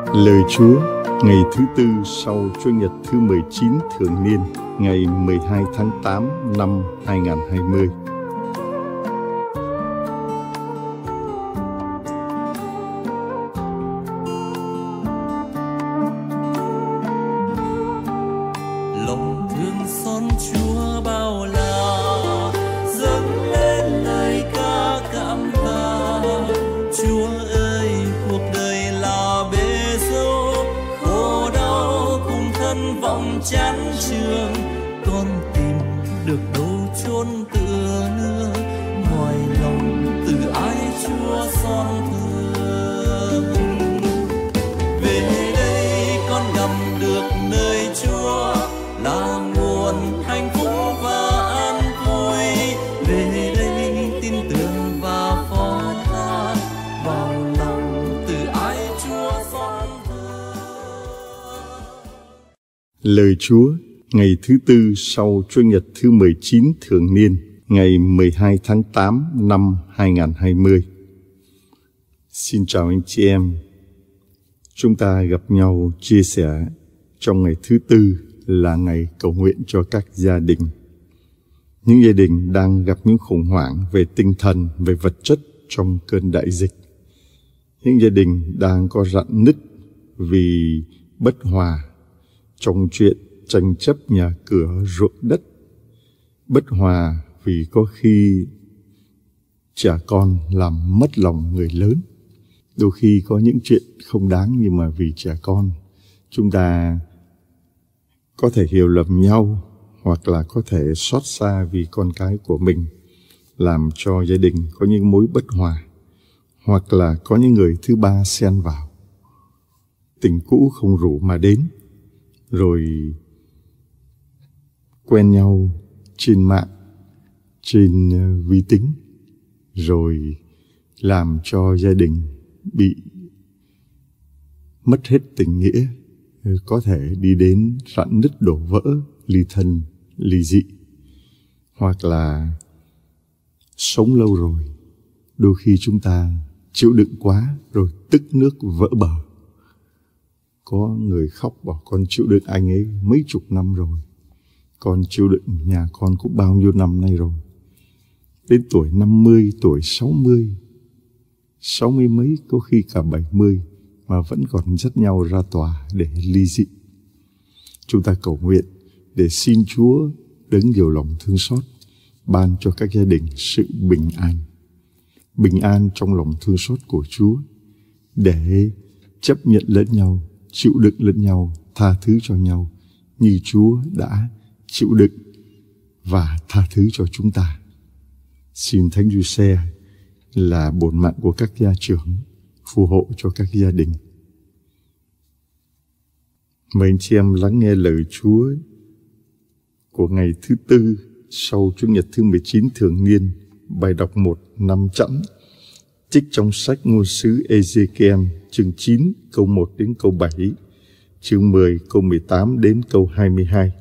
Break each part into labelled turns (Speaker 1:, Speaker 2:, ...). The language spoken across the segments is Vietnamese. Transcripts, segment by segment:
Speaker 1: Lời Chúa ngày thứ tư sau Chủ nhật thứ 19 thường niên, ngày 12 tháng 8 năm 2020.
Speaker 2: Lòng thương xót Chúa bao la, dâng lên lời ca cảm tạ. Chúa ơi, cuộc đời là bể dâu, khổ đau cùng thân vọng chán chường. Con tìm được đâu chốn tựa nương, ngoài lòng từ ái Chúa xót thương. Về đây con gặp được nơi Chúa là nguồn hạnh phúc và an vui. Về đây tin tưởng và phó thác vào lòng từ ái Chúa xót thương.
Speaker 1: Lời Chúa ngày thứ tư sau Chủ nhật thứ 19 thường niên, ngày 12 tháng 8 năm 2020. Xin chào anh chị em. Chúng ta gặp nhau chia sẻ trong ngày thứ tư là ngày cầu nguyện cho các gia đình. Những gia đình đang gặp những khủng hoảng về tinh thần, về vật chất trong cơn đại dịch. Những gia đình đang có rạn nứt vì bất hòa trong chuyện tranh chấp nhà cửa, ruộng đất. Bất hòa vì có khi trẻ con làm mất lòng người lớn. Đôi khi có những chuyện không đáng, nhưng mà vì trẻ con chúng ta có thể hiểu lầm nhau, hoặc là có thể xót xa vì con cái của mình, làm cho gia đình có những mối bất hòa, hoặc là có những người thứ ba xen vào. Tình cũ không rủ mà đến, rồi quen nhau trên mạng, trên vi tính, rồi làm cho gia đình bị mất hết tình nghĩa, có thể đi đến rạn nứt đổ vỡ, ly thân, ly dị. Hoặc là sống lâu rồi, đôi khi chúng ta chịu đựng quá rồi tức nước vỡ bờ. Có người khóc bảo con chịu đựng anh ấy mấy chục năm rồi, con chịu đựng nhà con cũng bao nhiêu năm nay rồi. Đến tuổi 50, tuổi 60, 60 mấy, có khi cả 70, mà vẫn còn dắt nhau ra tòa để ly dị. Chúng ta cầu nguyện để xin Chúa đấng nhiều lòng thương xót ban cho các gia đình sự bình an trong lòng thương xót của Chúa, để chấp nhận lẫn nhau, chịu đựng lẫn nhau, tha thứ cho nhau như Chúa đã chịu đựng và tha thứ cho chúng ta. Xin Thánh Giuse là bổn mạng của các gia trưởng phù hộ cho các gia đình. Mời anh chị em lắng nghe lời Chúa của ngày thứ tư sau Chủ nhật thứ 19 thường niên. Bài đọc 1 năm chẵn, trích trong sách ngôn sứ Ê-giê-ki-el chương 9 câu 1 đến câu 7, chương 10 câu 18 đến câu 22.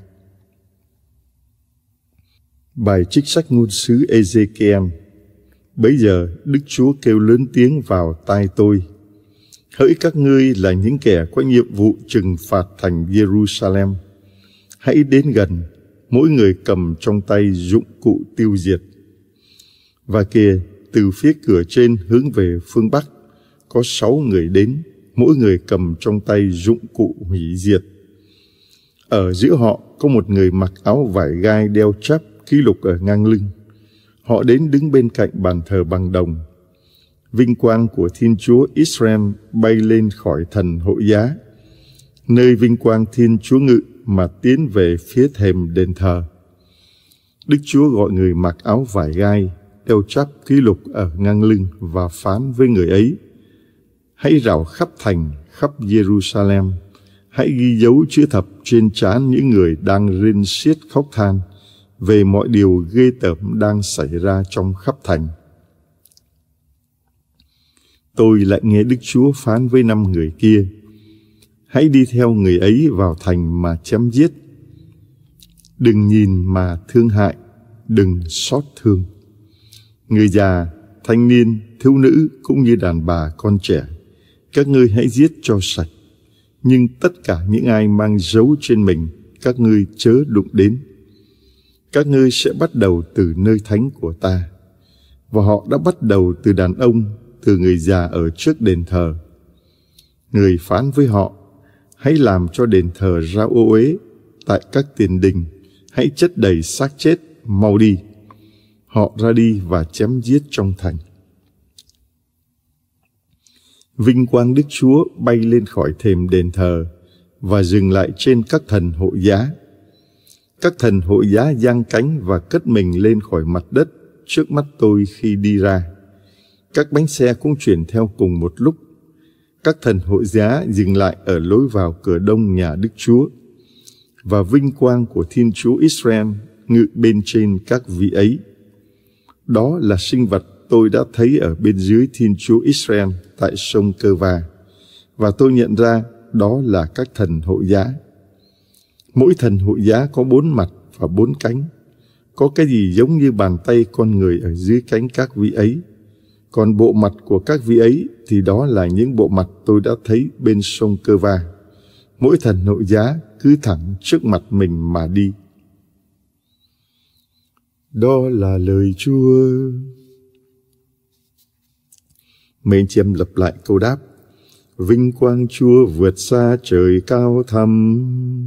Speaker 1: Bài trích sách ngôn sứ Ê-giê-ki-el. Bấy giờ Đức Chúa kêu lớn tiếng vào tai tôi: hỡi các ngươi là những kẻ có nhiệm vụ trừng phạt thành Jerusalem, hãy đến gần, mỗi người cầm trong tay dụng cụ tiêu diệt. Và kìa, từ phía cửa trên hướng về phương Bắc, có 6 người đến, mỗi người cầm trong tay dụng cụ hủy diệt. Ở giữa họ có một người mặc áo vải gai đeo cháp ký lục ở ngang lưng. Họ đến đứng bên cạnh bàn thờ bằng đồng. Vinh quang của Thiên Chúa Israel bay lên khỏi thần hộ giá, nơi vinh quang Thiên Chúa ngự, mà tiến về phía thềm đền thờ. Đức Chúa gọi người mặc áo vải gai đeo cháp ký lục ở ngang lưng và phán với người ấy: hãy rảo khắp thành, khắp Jerusalem, hãy ghi dấu chữ thập trên trán những người đang rên xiết khóc than về mọi điều ghê tởm đang xảy ra trong khắp thành. Tôi lại nghe Đức Chúa phán với 5 người kia: hãy đi theo người ấy vào thành mà chém giết. Đừng nhìn mà thương hại, đừng xót thương. Người già, thanh niên, thiếu nữ cũng như đàn bà con trẻ, các ngươi hãy giết cho sạch, nhưng tất cả những ai mang dấu trên mình, các ngươi chớ đụng đến. Các ngươi sẽ bắt đầu từ nơi thánh của ta. Và họ đã bắt đầu từ đàn ông, từ người già ở trước đền thờ. Người phán với họ: hãy làm cho đền thờ ra ô uế tại các tiền đình, hãy chất đầy xác chết, mau đi. Họ ra đi và chém giết trong thành. Vinh quang Đức Chúa bay lên khỏi thềm đền thờ và dừng lại trên các thần hộ giá. Các thần hộ giá giang cánh và cất mình lên khỏi mặt đất trước mắt tôi khi đi ra. Các bánh xe cũng chuyển theo cùng một lúc. Các thần hộ giá dừng lại ở lối vào cửa đông nhà Đức Chúa, và vinh quang của Thiên Chúa Israel ngự bên trên các vị ấy. Đó là sinh vật tôi đã thấy ở bên dưới Thiên Chúa Israel tại sông Cơ Va, và tôi nhận ra đó là các thần hộ giá. Mỗi thần hộ giá có 4 mặt và 4 cánh. Có cái gì giống như bàn tay con người ở dưới cánh các vị ấy. Còn bộ mặt của các vị ấy thì đó là những bộ mặt tôi đã thấy bên sông Cơ Va. Mỗi thần hộ giá cứ thẳng trước mặt mình mà đi. Đó là lời Chúa. Mấy anh chị em lặp lại câu đáp: vinh quang Chúa vượt xa trời cao thẳm.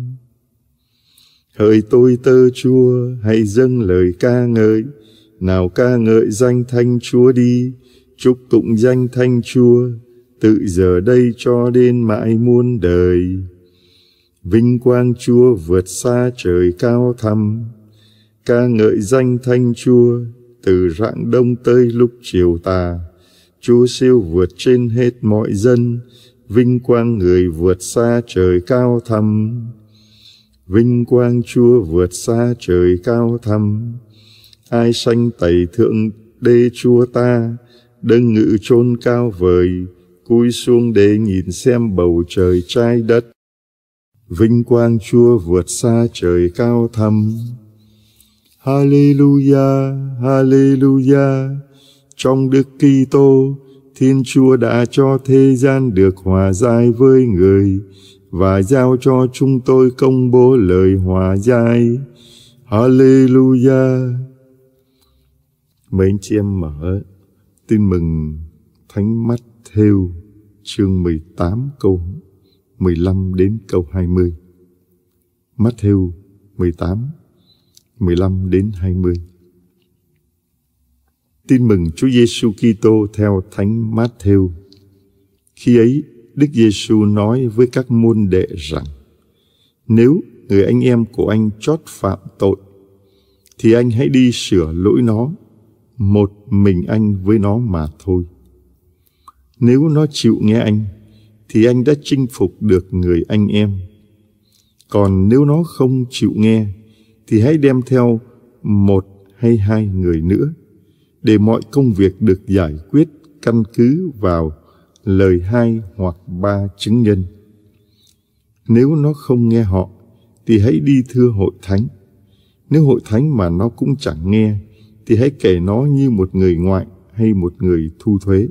Speaker 1: Hỡi tôi tơ Chúa, hãy dâng lời ca ngợi. Nào ca ngợi danh thanh Chúa đi, chúc tụng danh thanh Chúa, từ giờ đây cho đến mãi muôn đời. Vinh quang Chúa vượt xa trời cao thẳm. Ca ngợi danh thanh Chúa, từ rạng đông tới lúc chiều tà. Chúa siêu vượt trên hết mọi dân, vinh quang người vượt xa trời cao thẳm. Vinh quang Chúa vượt xa trời cao thẳm. Ai sanh tẩy thượng đế Chúa ta, đấng ngự chốn cao vời, cúi xuống để nhìn xem bầu trời trái đất. Vinh quang Chúa vượt xa trời cao thẳm. Hallelujah, Hallelujah. Trong Đức Kitô, Thiên Chúa đã cho thế gian được hòa giải với người và giao cho chúng tôi công bố lời hòa giải. Hallelujah. Mấy anh chị em mở Tin mừng Thánh Mát-thêu chương 18 câu 15 đến câu 20. Mát-thêu 18, 15 đến 20. Tin mừng Chúa Giêsu Kitô theo Thánh Mát-thêu. Khi ấy, Đức Giêsu nói với các môn đệ rằng: nếu người anh em của anh trót phạm tội, thì anh hãy đi sửa lỗi nó, một mình anh với nó mà thôi. Nếu nó chịu nghe anh, thì anh đã chinh phục được người anh em. Còn nếu nó không chịu nghe, thì hãy đem theo 1 hay 2 người nữa, để mọi công việc được giải quyết căn cứ vào lời 2 hoặc 3 chứng nhân. Nếu nó không nghe họ, thì hãy đi thưa hội thánh. Nếu hội thánh mà nó cũng chẳng nghe, thì hãy kể nó như một người ngoại hay một người thu thuế.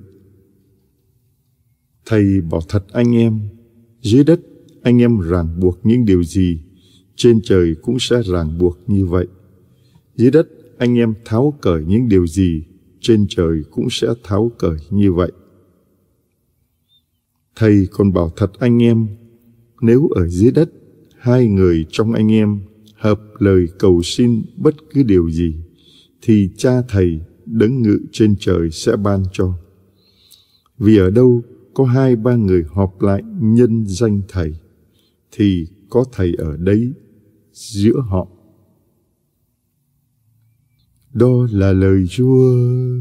Speaker 1: Thầy bảo thật anh em, dưới đất anh em ràng buộc những điều gì, trên trời cũng sẽ ràng buộc như vậy. Dưới đất anh em tháo cởi những điều gì, trên trời cũng sẽ tháo cởi như vậy. Thầy còn bảo thật anh em, nếu ở dưới đất 2 người trong anh em hợp lời cầu xin bất cứ điều gì, thì Cha Thầy đấng ngự trên trời sẽ ban cho. Vì ở đâu có 2-3 người họp lại nhân danh Thầy, thì có Thầy ở đấy giữa họ. Đó là lời Chúa.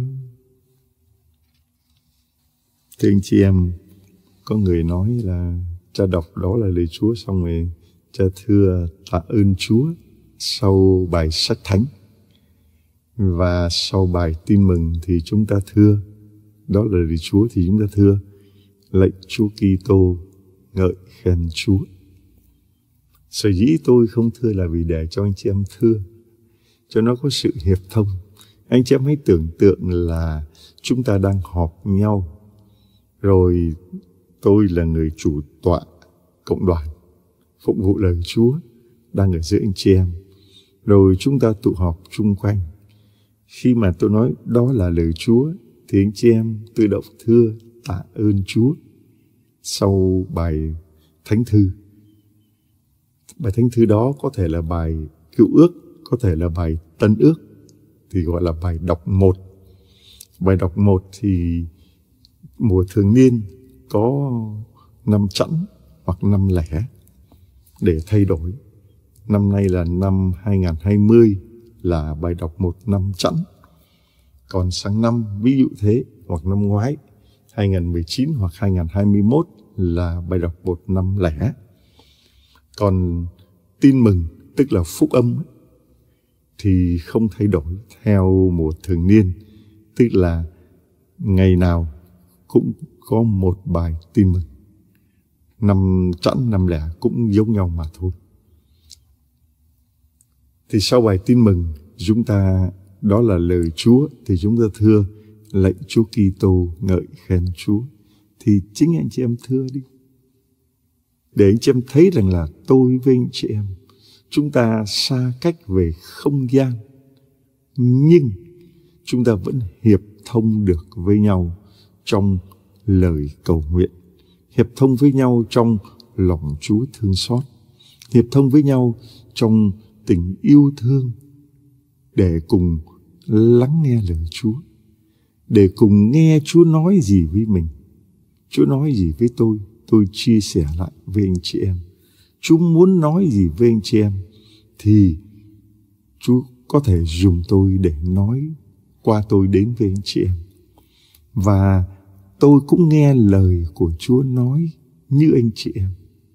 Speaker 1: Thưa anh chị em, có người nói là cha đọc đó là lời Chúa xong rồi cha thưa tạ ơn Chúa sau bài sách thánh, và sau bài tin mừng thì chúng ta thưa đó là lời Chúa, thì chúng ta thưa lạy Chúa Kitô, ngợi khen Chúa. Sở dĩ tôi không thưa là vì để cho anh chị em thưa, cho nó có sự hiệp thông. Anh chị em hãy tưởng tượng là chúng ta đang họp nhau, rồi tôi là người chủ tọa, cộng đoàn, phụng vụ lời Chúa đang ở giữa anh chị em. Rồi chúng ta tụ họp chung quanh. Khi mà tôi nói đó là lời Chúa thì anh chị em tự động thưa tạ ơn Chúa sau bài thánh thư. Bài thánh thư đó có thể là bài Cựu Ước, có thể là bài Tân Ước, thì gọi là bài đọc 1. Bài đọc 1 thì mùa thường niên có 5 chẵn hoặc 5 lẻ để thay đổi. Năm nay là năm 2020 là bài đọc 1 5 chẵn. Còn sang năm ví dụ thế, hoặc năm ngoái 2019 hoặc 2021 là bài đọc 1 5 lẻ. Còn tin mừng tức là phúc âm ấy, thì không thay đổi theo mùa thường niên, tức là ngày nào cũng có một bài tin mừng. 5 chẵn 5 lẻ cũng giống nhau mà thôi. Thì sau bài tin mừng chúng ta, đó là lời Chúa, thì chúng ta thưa lạy Chúa Kitô, ngợi khen Chúa. Thì chính anh chị em thưa đi, để anh chị em thấy rằng là tôi với anh chị em, chúng ta xa cách về không gian, nhưng chúng ta vẫn hiệp thông được với nhau trong lời cầu nguyện, hiệp thông với nhau trong lòng Chúa thương xót, hiệp thông với nhau trong tình yêu thương, để cùng lắng nghe lời Chúa, để cùng nghe Chúa nói gì với mình, Chúa nói gì với tôi chia sẻ lại với anh chị em. Chúa muốn nói gì với anh chị em thì Chúa có thể dùng tôi để nói qua tôi đến với anh chị em. Và tôi cũng nghe lời của Chúa nói như anh chị em.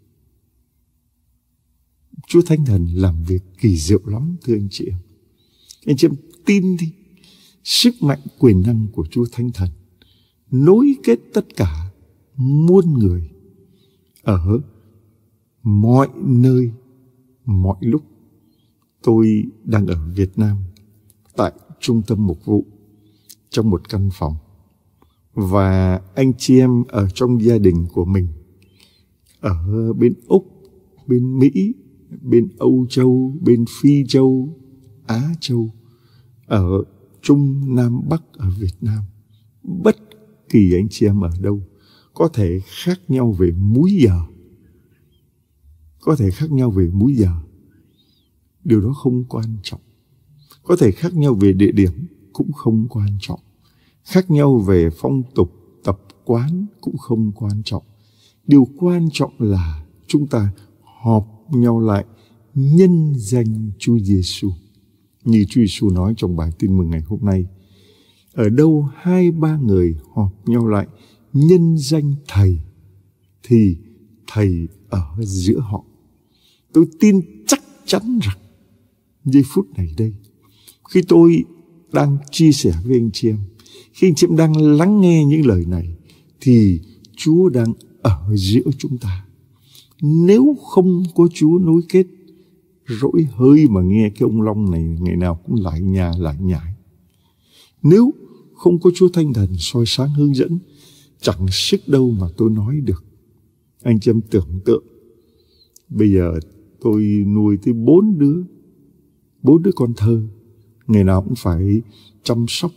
Speaker 1: Chúa Thánh Thần làm việc kỳ diệu lắm thưa anh chị em. Anh chị em tin đi, sức mạnh quyền năng của Chúa Thánh Thần nối kết tất cả muôn người ở mọi nơi, mọi lúc. Tôi đang ở Việt Nam tại trung tâm mục vụ trong một căn phòng, và anh chị em ở trong gia đình của mình ở bên Úc, bên Mỹ, bên Âu Châu, bên Phi Châu, Á Châu, ở Trung, Nam, Bắc, ở Việt Nam, bất kỳ anh chị em ở đâu, có thể khác nhau về múi giờ, có thể khác nhau về múi giờ, điều đó không quan trọng. Có thể khác nhau về địa điểm cũng không quan trọng, khác nhau về phong tục tập quán cũng không quan trọng. Điều quan trọng là chúng ta họp nhau lại nhân danh Chúa Giêsu. Như Chúa Giêsu nói trong bài tin mừng ngày hôm nay, ở đâu 2-3 người họp nhau lại nhân danh Thầy thì Thầy ở giữa họ. Tôi tin chắc chắn rằng giây phút này đây, khi tôi đang chia sẻ với anh chị em, khi anh chị em đang lắng nghe những lời này, thì Chúa đang ở giữa chúng ta. Nếu không có Chúa nối kết, rỗi hơi mà nghe cái ông Long này ngày nào cũng lại nhà lại nhải. Nếu không có Chúa Thánh Thần soi sáng hướng dẫn, chẳng sức đâu mà tôi nói được. Anh chị em tưởng tượng, bây giờ tôi nuôi tới 4 đứa con thơ, ngày nào cũng phải chăm sóc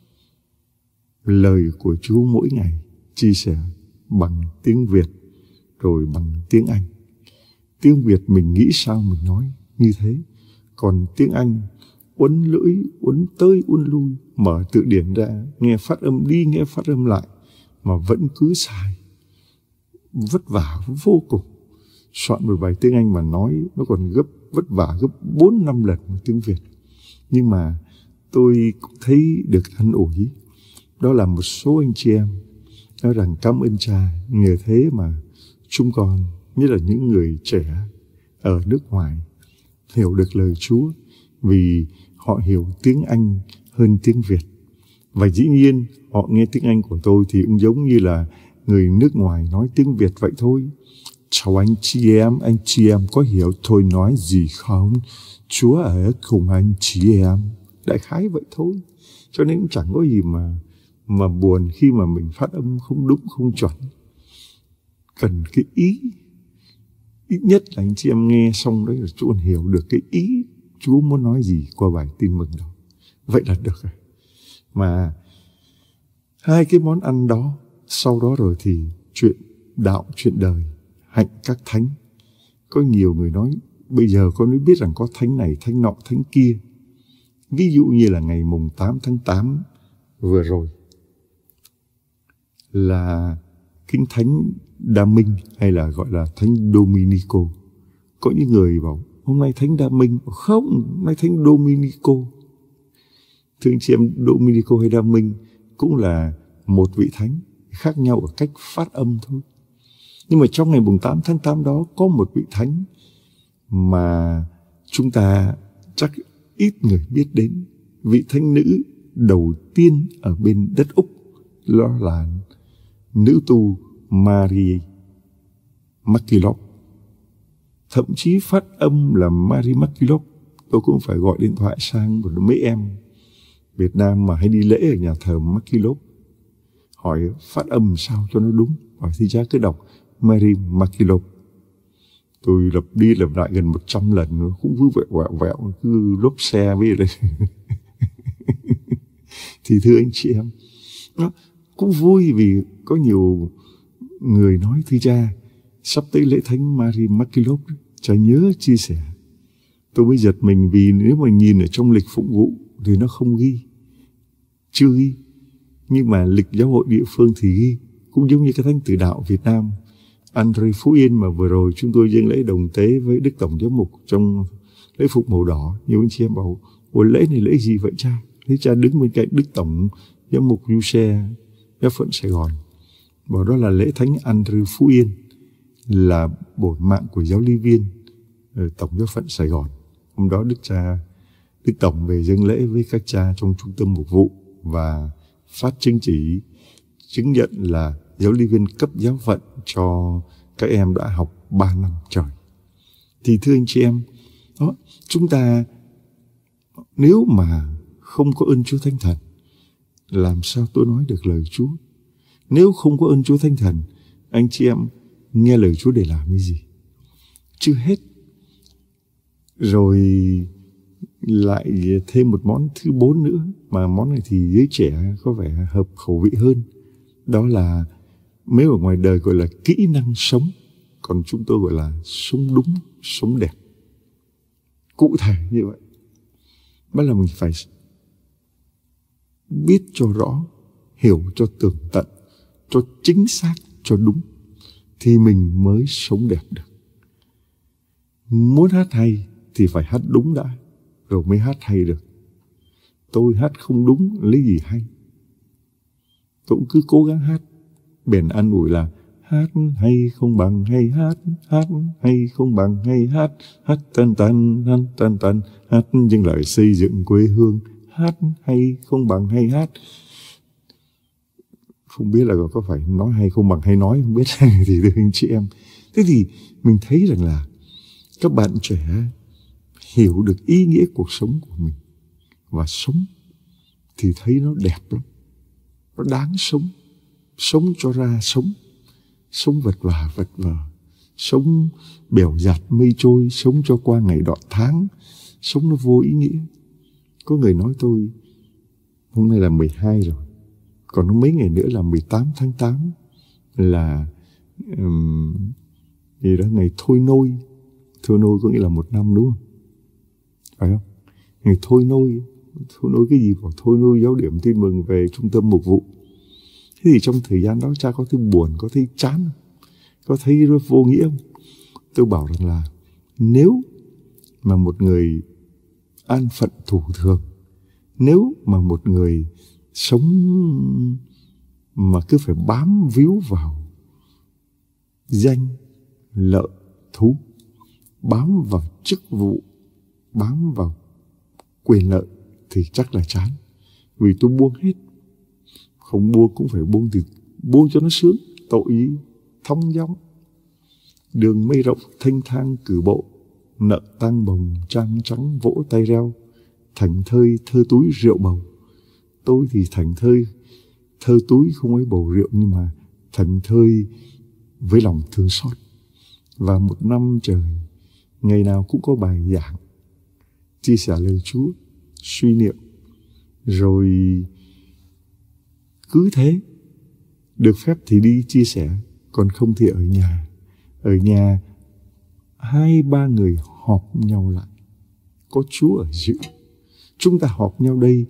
Speaker 1: lời của Chúa mỗi ngày, chia sẻ bằng tiếng Việt rồi bằng tiếng Anh. Tiếng Việt mình nghĩ sao mình nói như thế, còn tiếng Anh uốn lưỡi, uốn tới uốn lui, mở từ điển ra, nghe phát âm đi nghe phát âm lại mà vẫn cứ sai, vất vả vô cùng. Soạn một bài tiếng Anh mà nói nó còn vất vả gấp 4-5 lần tiếng Việt. Nhưng mà tôi cũng thấy được an ủi, đó là một số anh chị em nói rằng cảm ơn Cha, nhờ thế mà chúng con, nhất là những người trẻ ở nước ngoài, hiểu được lời Chúa, vì họ hiểu tiếng Anh hơn tiếng Việt. Và dĩ nhiên họ nghe tiếng Anh của tôi thì cũng giống như là người nước ngoài nói tiếng Việt vậy thôi. Chào anh chị em có hiểu tôi nói gì không? Chúa ở cùng anh chị em. Đại khái vậy thôi. Cho nên cũng chẳng có gì mà buồn khi mà mình phát âm không đúng, không chuẩn. Cần cái ý ít nhất là anh chị em nghe xong đấy là Chúa còn hiểu được cái ý Chúa muốn nói gì qua bài tin mừng đó. Vậy là được rồi. Mà hai cái món ăn đó, sau đó rồi thì chuyện đạo, chuyện đời, hạnh các thánh. Có nhiều người nói bây giờ con mới biết rằng có thánh này, thánh nọ, thánh kia. Ví dụ như là ngày mùng 8 tháng 8 vừa rồi là Kinh Thánh Đa Minh, hay là gọi là Thánh Dominico. Có những người bảo hôm nay Thánh Đa Minh, không, hôm nay Thánh Dominico. Thưa anh chị em, Dominico hay Đa Minh cũng là một vị thánh, khác nhau ở cách phát âm thôi. Nhưng mà trong ngày mùng 8 tháng 8 đó có một vị thánh mà chúng ta chắc ít người biết đến. Vị thánh nữ đầu tiên ở bên đất Úc, đó là nữ tu Mary MacKillop. Thậm chí phát âm là Mary MacKillop. Tôi cũng phải gọi điện thoại sang một mấy em Việt Nam mà hay đi lễ ở nhà thờ MacKillop, hỏi phát âm sao cho nó đúng. Hỏi thì cha cứ đọc Mary MacKillop. Tôi lặp đi lặp lại gần 100 lần, nó cũng cứ vẹo, cứ lốp xe với đây. Thì thưa anh chị em, nó cũng vui vì có nhiều người nói thưa cha, sắp tới lễ thánh Mary MacKillop, cha nhớ chia sẻ. Tôi mới giật mình vì nếu mà nhìn ở trong lịch phụng vụ thì nó không ghi, chưa ghi. Nhưng mà lịch giáo hội địa phương thì ghi. Cũng giống như cái thánh tử đạo Việt Nam Andre Phú Yên mà vừa rồi chúng tôi dâng lễ đồng tế với Đức Tổng Giám mục trong lễ phục màu đỏ. Nhiều anh chị em bảo, ủa lễ này lễ gì vậy cha? Thế cha đứng bên cạnh Đức Tổng Giám mục Du Xe giáo phận Sài Gòn, bảo đó là lễ thánh Andre Phú Yên, là bổn mạng của giáo lý viên ở Tổng giáo phận Sài Gòn. Hôm đó Đức Tổng về dâng lễ với các cha trong trung tâm mục vụ và phát chứng chỉ chứng nhận là giáo lý viên cấp giáo phận cho các em đã học 3 năm trời. Thì thưa anh chị em, đó, chúng ta nếu mà không có ơn Chúa Thánh Thần, làm sao tôi nói được lời Chúa? Nếu không có ơn Chúa Thánh Thần, anh chị em nghe lời Chúa để làm cái gì? Chưa hết. Rồi lại thêm một món thứ 4 nữa, mà món này thì giới trẻ có vẻ hợp khẩu vị hơn. Đó là mấy ở ngoài đời gọi là kỹ năng sống, còn chúng tôi gọi là sống đúng, sống đẹp. Cụ thể như vậy, đó là mình phải biết cho rõ, hiểu cho tường tận, cho chính xác, cho đúng, thì mình mới sống đẹp được. Muốn hát hay thì phải hát đúng đã, rồi mới hát hay được. Tôi hát không đúng lấy gì hay. Tôi cũng cứ cố gắng hát, bèn an ủi là hát hay không bằng hay hát hay không bằng hay hát tan tan, hát những lời xây dựng quê hương, hát hay không bằng hay hát. Không biết là có phải nói hay không bằng hay nói, không biết. Thì thưa anh chị em, thế thì mình thấy rằng là các bạn trẻ hiểu được ý nghĩa cuộc sống của mình và sống thì thấy nó đẹp lắm, nó đáng sống. Sống cho ra sống, sống vật vờ, sống bèo dạt mây trôi, sống cho qua ngày đoạn tháng, sống nó vô ý nghĩa. Có người nói tôi, hôm nay là 12 rồi, còn mấy ngày nữa là 18 tháng 8 là gì đó, ngày thôi nôi. Thôi nôi có nghĩa là 1 năm đúng không? Phải không? Ngày thôi nôi cái gì? Còn thôi nôi giáo điểm tin mừng về trung tâm mục vụ. Thế thì trong thời gian đó cha có thấy buồn, có thấy chán, có thấy vô nghĩa không? Tôi bảo rằng là nếu mà một người an phận thủ thường, nếu mà một người sống mà cứ phải bám víu vào danh, lợi, thú, bám vào chức vụ, bám vào quyền lợi thì chắc là chán. Vì tôi buông hết. Không buông cũng phải buông, thì buông cho nó sướng. Tội gì thong dong, đường mây rộng thanh thang cử bộ, nợ tang bồng trang trắng vỗ tay reo, thảnh thơi thơ túi rượu bầu. Tôi thì thảnh thơi thơ túi không ấy bầu rượu, nhưng mà thảnh thơi với lòng thương xót. Và một năm trời, ngày nào cũng có bài giảng, chia sẻ lời Chúa, suy niệm. Rồi cứ thế, được phép thì đi chia sẻ, còn không thì ở nhà. Ở nhà 2-3 người họp nhau lại, có Chúa ở giữa. Chúng ta họp nhau đây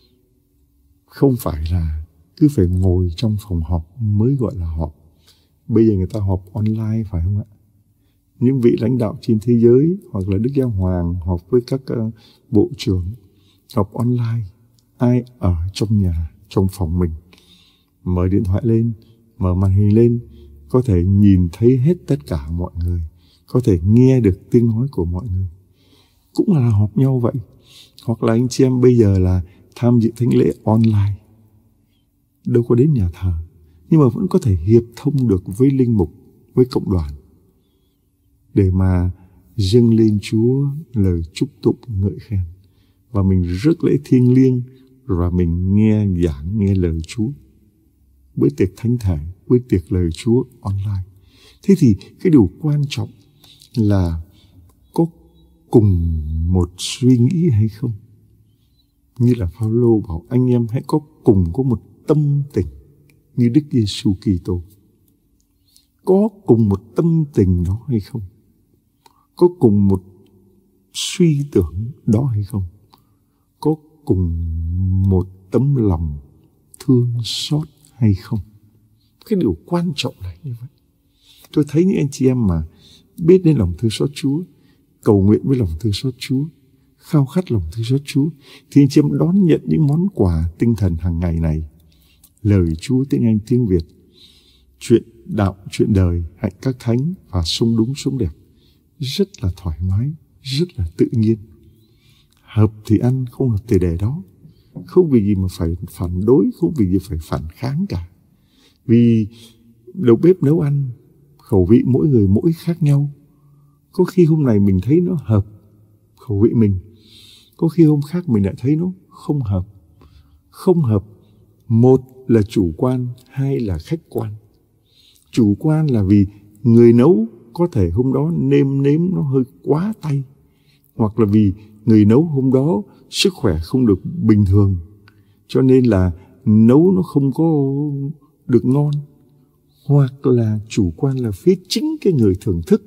Speaker 1: không phải là cứ phải ngồi trong phòng họp mới gọi là họp. Bây giờ người ta họp online phải không ạ? Những vị lãnh đạo trên thế giới hoặc là Đức Giáo Hoàng họp với các bộ trưởng họp online. Ai ở trong nhà, trong phòng mình, mở điện thoại lên, mở màn hình lên, có thể nhìn thấy hết tất cả mọi người, có thể nghe được tiếng nói của mọi người. Cũng là họp nhau vậy. Hoặc là anh chị em bây giờ là tham dự thánh lễ online, đâu có đến nhà thờ, nhưng mà vẫn có thể hiệp thông được với linh mục, với cộng đoàn, để mà dâng lên Chúa lời chúc tụng ngợi khen. Và mình rước lễ thiêng liêng, và mình nghe giảng, nghe lời Chúa. Bữa tiệc thánh thể, bữa tiệc lời Chúa online. Thế thì cái điều quan trọng là có cùng một suy nghĩ hay không? Như là Phaolô bảo anh em hãy cùng có một tâm tình như Đức Giêsu Kitô. Có cùng một tâm tình đó hay không? Có cùng một suy tưởng đó hay không? Có cùng một tấm lòng thương xót hay không? Cái điều quan trọng là như vậy. Tôi thấy những anh chị em mà biết đến lòng thương xót Chúa, cầu nguyện với lòng thương xót Chúa, khao khát lòng thương xót Chúa, thì anh chị em đón nhận những món quà tinh thần hàng ngày này. Lời Chúa tiếng Anh, tiếng Việt, chuyện đạo, chuyện đời, hạnh các thánh và sống đúng, sống đẹp. Rất là thoải mái, rất là tự nhiên. Hợp thì ăn, không hợp thì để đó. Không vì gì mà phải phản đối, không vì gì phải phản kháng cả. Vì đầu bếp nấu ăn, khẩu vị mỗi người mỗi khác nhau. Có khi hôm này mình thấy nó hợp khẩu vị mình, có khi hôm khác mình lại thấy nó không hợp. Không hợp, một là chủ quan, hai là khách quan. Chủ quan là vì người nấu có thể hôm đó nêm nếm nó hơi quá tay, hoặc là vì người nấu hôm đó sức khỏe không được bình thường, cho nên là nấu nó không có được ngon. Hoặc là chủ quan là phía chính cái người thưởng thức.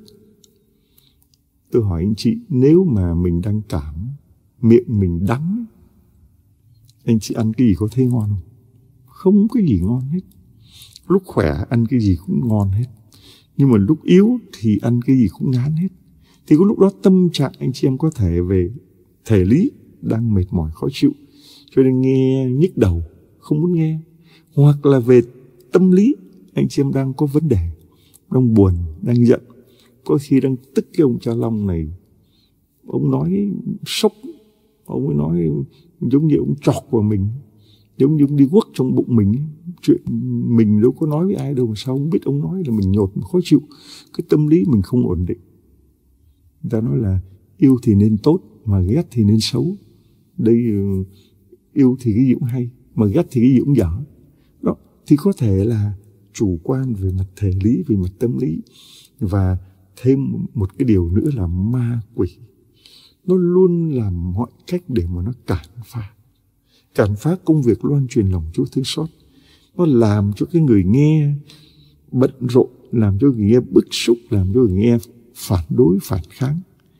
Speaker 1: Tôi hỏi anh chị, nếu mà mình đang cảm, miệng mình đắng, anh chị ăn cái gì có thấy ngon không? Không có gì ngon hết. Lúc khỏe ăn cái gì cũng ngon hết, nhưng mà lúc yếu thì ăn cái gì cũng ngán hết. Thì có lúc đó tâm trạng anh chị em có thể về thể lý đang mệt mỏi khó chịu, cho nên nghe nhức đầu, không muốn nghe. Hoặc là về tâm lý, anh chị em đang có vấn đề, đang buồn, đang giận, có khi đang tức cái ông cha Long này. Ông nói sốc, ông ấy nói giống như ông chọc vào mình, giống như ông đi quất trong bụng mình. Chuyện mình đâu có nói với ai đâu mà sao không biết ông nói là mình nhột, khó chịu. Cái tâm lý mình không ổn định. Người ta nói là yêu thì nên tốt, mà ghét thì nên xấu. Đây yêu thì cái gì cũng hay, mà ghét thì cái gì cũng dở. Đó, thì có thể là chủ quan về mặt thể lý, về mặt tâm lý. Và thêm một cái điều nữa là ma quỷ. Nó luôn làm mọi cách để mà nó cản phá công việc loan truyền lòng Chúa thương xót. Nó làm cho cái người nghe bận rộn, làm cho người nghe bức xúc, làm cho người nghe phản đối, phản kháng,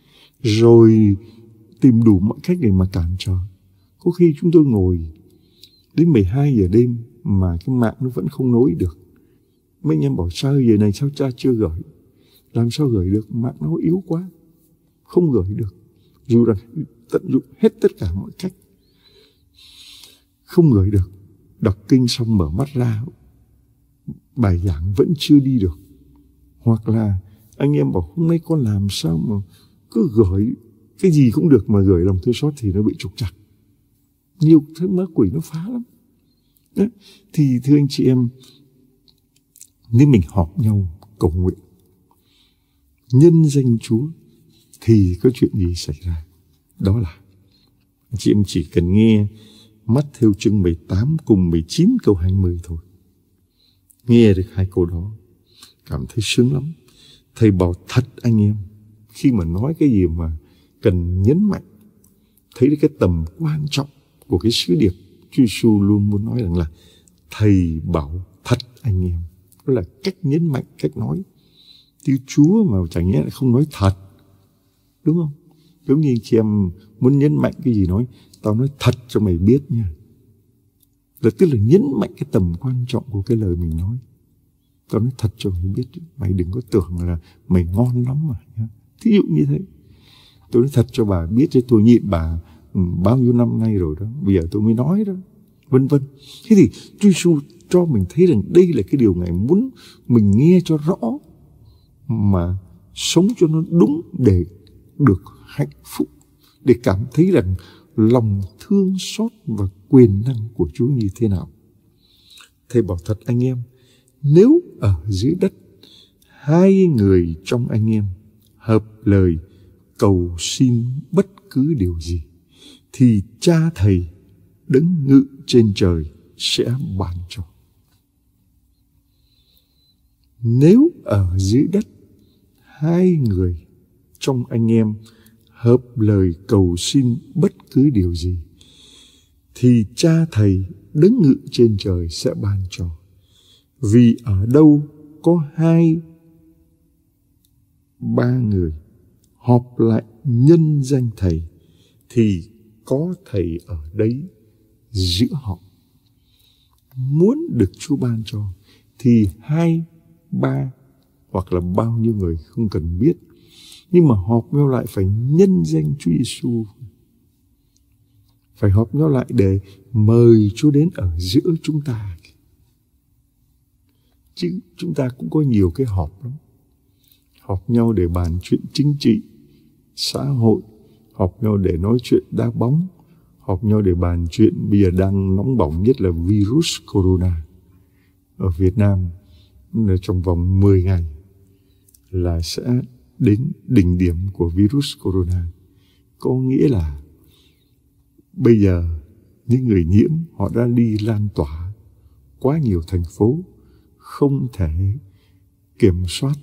Speaker 1: rồi tìm đủ mọi cách để mà cản trở. Có khi chúng tôi ngồi đến 12 giờ đêm mà cái mạng nó vẫn không nối được. Mấy anh em bảo sao giờ này sao cha chưa gửi? Làm sao gửi được? Mạng nó yếu quá, không gửi được. Dù rằng tận dụng hết tất cả mọi cách, không gửi được. Đọc kinh xong mở mắt ra, bài giảng vẫn chưa đi được. Hoặc là anh em bảo hôm nay con làm sao mà cứ gửi cái gì cũng được, mà gửi lòng thương xót thì nó bị trục trặc. Nhiều thứ ma quỷ nó phá lắm. Đó. Thì thưa anh chị em, nếu mình họp nhau cầu nguyện nhân danh Chúa thì có chuyện gì xảy ra? Đó là anh chị em chỉ cần nghe Mát-thêu chương 18 cùng 19 câu 20 thôi. Nghe được hai câu đó cảm thấy sướng lắm. Thầy bảo thật anh em, khi mà nói cái gì mà cần nhấn mạnh, thấy được cái tầm quan trọng của cái sứ điệp, Chúa Giêsu luôn muốn nói rằng là thầy bảo thật anh em. Đó là cách nhấn mạnh, cách nói. Chứ Chúa mà chẳng nhẽ lại không nói thật, đúng không? Giống như chị em muốn nhấn mạnh cái gì nói, tao nói thật cho mày biết nha. Là tức là nhấn mạnh cái tầm quan trọng của cái lời mình nói. Tao nói thật cho mày biết, mày đừng có tưởng là mày ngon lắm mà. Thí dụ như thế. Tôi nói thật cho bà biết, chứ tôi nhịn bà bao nhiêu năm nay rồi đó, bây giờ tôi mới nói đó, vân vân. Thế thì Chúa Giêsu cho mình thấy rằng đây là cái điều Ngài muốn mình nghe cho rõ, mà sống cho nó đúng để được hạnh phúc, để cảm thấy rằng lòng thương xót và quyền năng của Chúa như thế nào. Thầy bảo thật anh em, nếu ở dưới đất 2 người trong anh em hợp lời cầu xin bất cứ điều gì, thì Cha Thầy đấng ngự trên trời sẽ ban cho. Nếu ở dưới đất 2 người trong anh em hợp lời cầu xin bất cứ điều gì, thì Cha Thầy đấng ngự trên trời sẽ ban cho. Vì ở đâu có 2-3 người họp lại nhân danh Thầy, thì có Thầy ở đấy giữa họ. Muốn được Chúa ban cho thì 2-3 hoặc là bao nhiêu người không cần biết, nhưng mà họp nhau lại phải nhân danh Chúa Giêsu. Phải họp nhau lại để mời Chúa đến ở giữa chúng ta. Chứ chúng ta cũng có nhiều cái họp lắm. Họp nhau để bàn chuyện chính trị, xã hội, họp nhau để nói chuyện đá bóng, họp nhau để bàn chuyện bây giờ đang nóng bỏng nhất là virus corona. Ở Việt Nam trong vòng 10 ngày là sẽ đến đỉnh điểm của virus corona. Có nghĩa là bây giờ những người nhiễm họ đã đi lan tỏa quá nhiều thành phố, không thể kiểm soát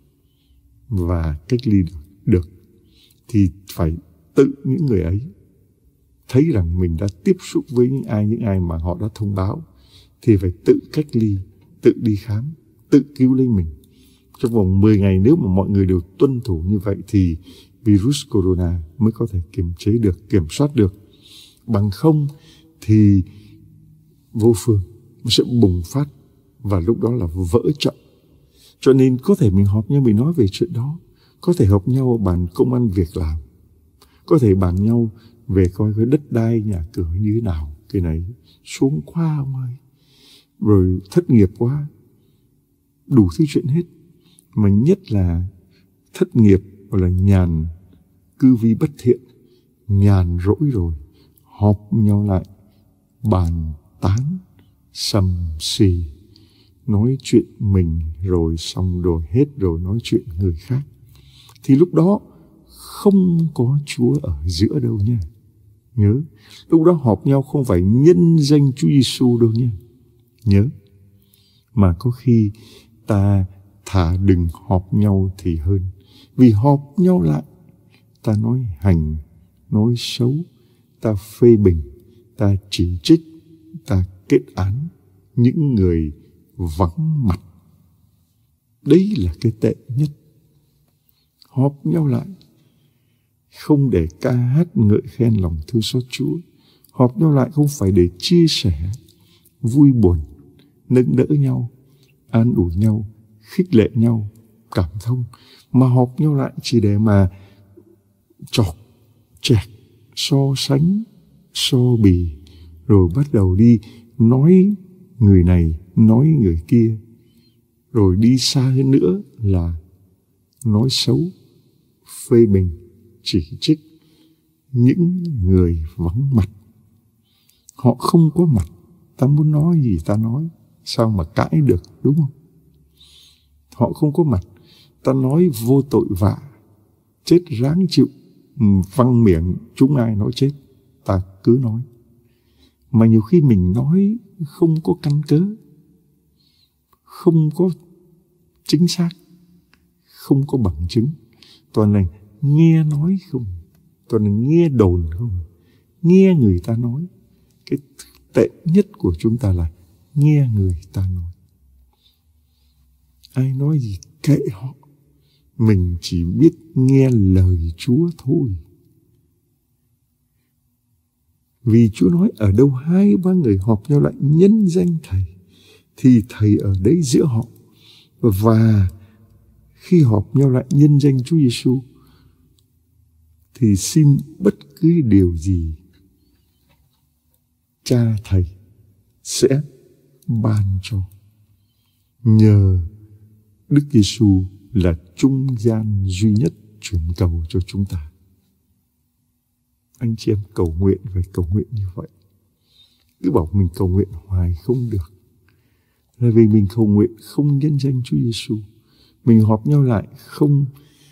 Speaker 1: và cách ly được, thì phải tự những người ấy thấy rằng mình đã tiếp xúc với những ai mà họ đã thông báo, thì phải tự cách ly, tự đi khám, tự cứu lấy mình. Trong vòng 10 ngày nếu mà mọi người đều tuân thủ như vậy thì virus corona mới có thể kiềm chế được, kiểm soát được. Bằng không thì vô phương, nó sẽ bùng phát và lúc đó là vỡ trận. Cho nên có thể mình họp nhau mình nói về chuyện đó, có thể họp nhau bàn công ăn việc làm, có thể bàn nhau về coi cái đất đai nhà cửa như thế nào, cái này xuống quá ông ơi, rồi thất nghiệp quá, đủ thứ chuyện hết. Mà nhất là thất nghiệp hoặc là nhàn cư vi bất thiện, nhàn rỗi rồi, họp nhau lại bàn tán sầm xì, nói chuyện mình rồi xong rồi hết rồi nói chuyện người khác, thì lúc đó không có Chúa ở giữa đâu nha. Nhớ, lúc đó họp nhau không phải nhân danh Chúa Giêsu đâu nha. Nhớ, mà có khi ta thà đừng họp nhau thì hơn. Vì họp nhau lại, ta nói hành, nói xấu, ta phê bình, ta chỉ trích, ta kết án những người vắng mặt. Đấy là cái tệ nhất. Họp nhau lại không để ca hát ngợi khen lòng thương xót Chúa. Họp nhau lại không phải để chia sẻ vui buồn, nâng đỡ nhau, an ủi nhau, khích lệ nhau, cảm thông, mà họp nhau lại chỉ để mà chọc chẹt, so sánh, so bì, rồi bắt đầu đi nói người này, nói người kia, rồi đi xa hơn nữa là nói xấu, phê bình, chỉ trích những người vắng mặt. Họ không có mặt, ta muốn nói gì ta nói, sao mà cãi được, đúng không? Họ không có mặt, ta nói vô tội vạ, chết ráng chịu, văng miệng chúng ai nói chết, ta cứ nói. Mà nhiều khi mình nói không có căn cớ, không có chính xác, không có bằng chứng, toàn là nghe nói không, toàn là nghe đồn không, nghe người ta nói. Cái tệ nhất của chúng ta là nghe người ta nói. Ai nói gì kệ họ, mình chỉ biết nghe lời Chúa thôi. Vì Chúa nói ở đâu 2-3 người họp nhau lại nhân danh Thầy, thì Thầy ở đấy giữa họ. Và khi họp nhau lại nhân danh Chúa Giêsu, thì xin bất cứ điều gì Cha Thầy sẽ ban cho. Nhờ Đức Giêsu là trung gian duy nhất chuyển cầu cho chúng ta. Anh chị em cầu nguyện phải cầu nguyện như vậy. Cứ bảo mình cầu nguyện hoài không được, là vì mình cầu nguyện không nhân danh Chúa Giêsu. Mình họp nhau lại không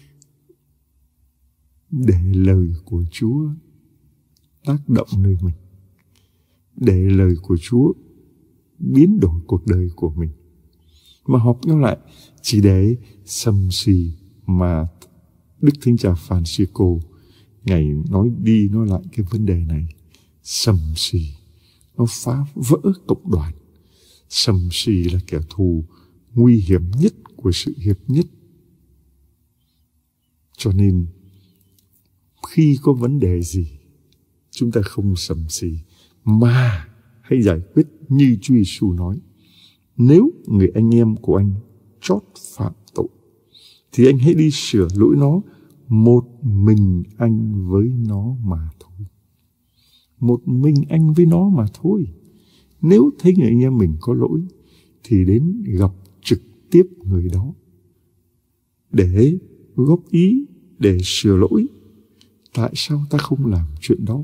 Speaker 1: để lời của Chúa tác động nơi mình, để lời của Chúa biến đổi cuộc đời của mình, mà họp nhau lại chỉ để sầm xì. Mà Đức Thánh Cha Francisco Ngài nói đi nói lại cái vấn đề này, sầm xì nó phá vỡ cộng đoàn. Sầm xì là kẻ thù nguy hiểm nhất của sự hiệp nhất. Cho nên khi có vấn đề gì, chúng ta không sầm xì, mà hãy giải quyết như Chúa Giêsu nói. Nếu người anh em của anh chót phạm tội, thì anh hãy đi sửa lỗi nó một mình anh với nó mà thôi. Một mình anh với nó mà thôi. Nếu thấy người anh em mình có lỗi, thì đến gặp trực tiếp người đó để góp ý, để sửa lỗi. Tại sao ta không làm chuyện đó?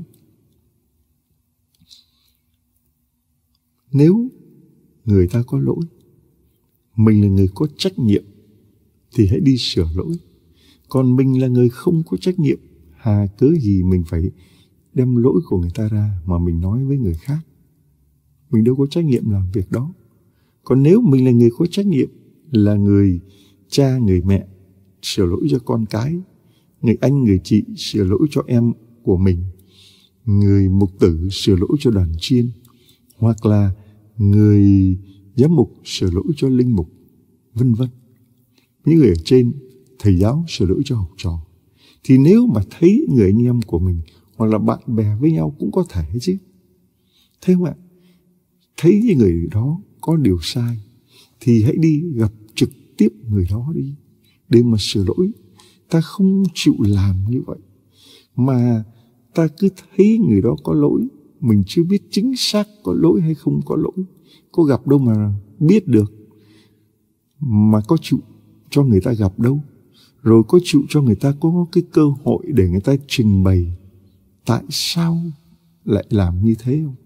Speaker 1: Nếu người ta có lỗi, mình là người có trách nhiệm, thì hãy đi sửa lỗi. Còn mình là người không có trách nhiệm, hà cớ gì mình phải đem lỗi của người ta ra mà mình nói với người khác? Mình đâu có trách nhiệm làm việc đó. Còn nếu mình là người có trách nhiệm, là người cha, người mẹ, sửa lỗi cho con cái, người anh, người chị sửa lỗi cho em của mình, người mục tử sửa lỗi cho đoàn chiên, hoặc là người giám mục sửa lỗi cho linh mục, vân vân. Những người ở trên, thầy giáo sửa lỗi cho học trò. Thì nếu mà thấy người anh em của mình, hoặc là bạn bè với nhau cũng có thể chứ. Thế không ạ? Thấy những người đó có điều sai, thì hãy đi gặp trực tiếp người đó đi, để mà sửa lỗi. Ta không chịu làm như vậy, mà ta cứ thấy người đó có lỗi, mình chưa biết chính xác có lỗi hay không có lỗi. Có gặp đâu mà biết được, mà có chịu cho người ta gặp đâu. Rồi có chịu cho người ta có cái cơ hội để người ta trình bày tại sao lại làm như thế không?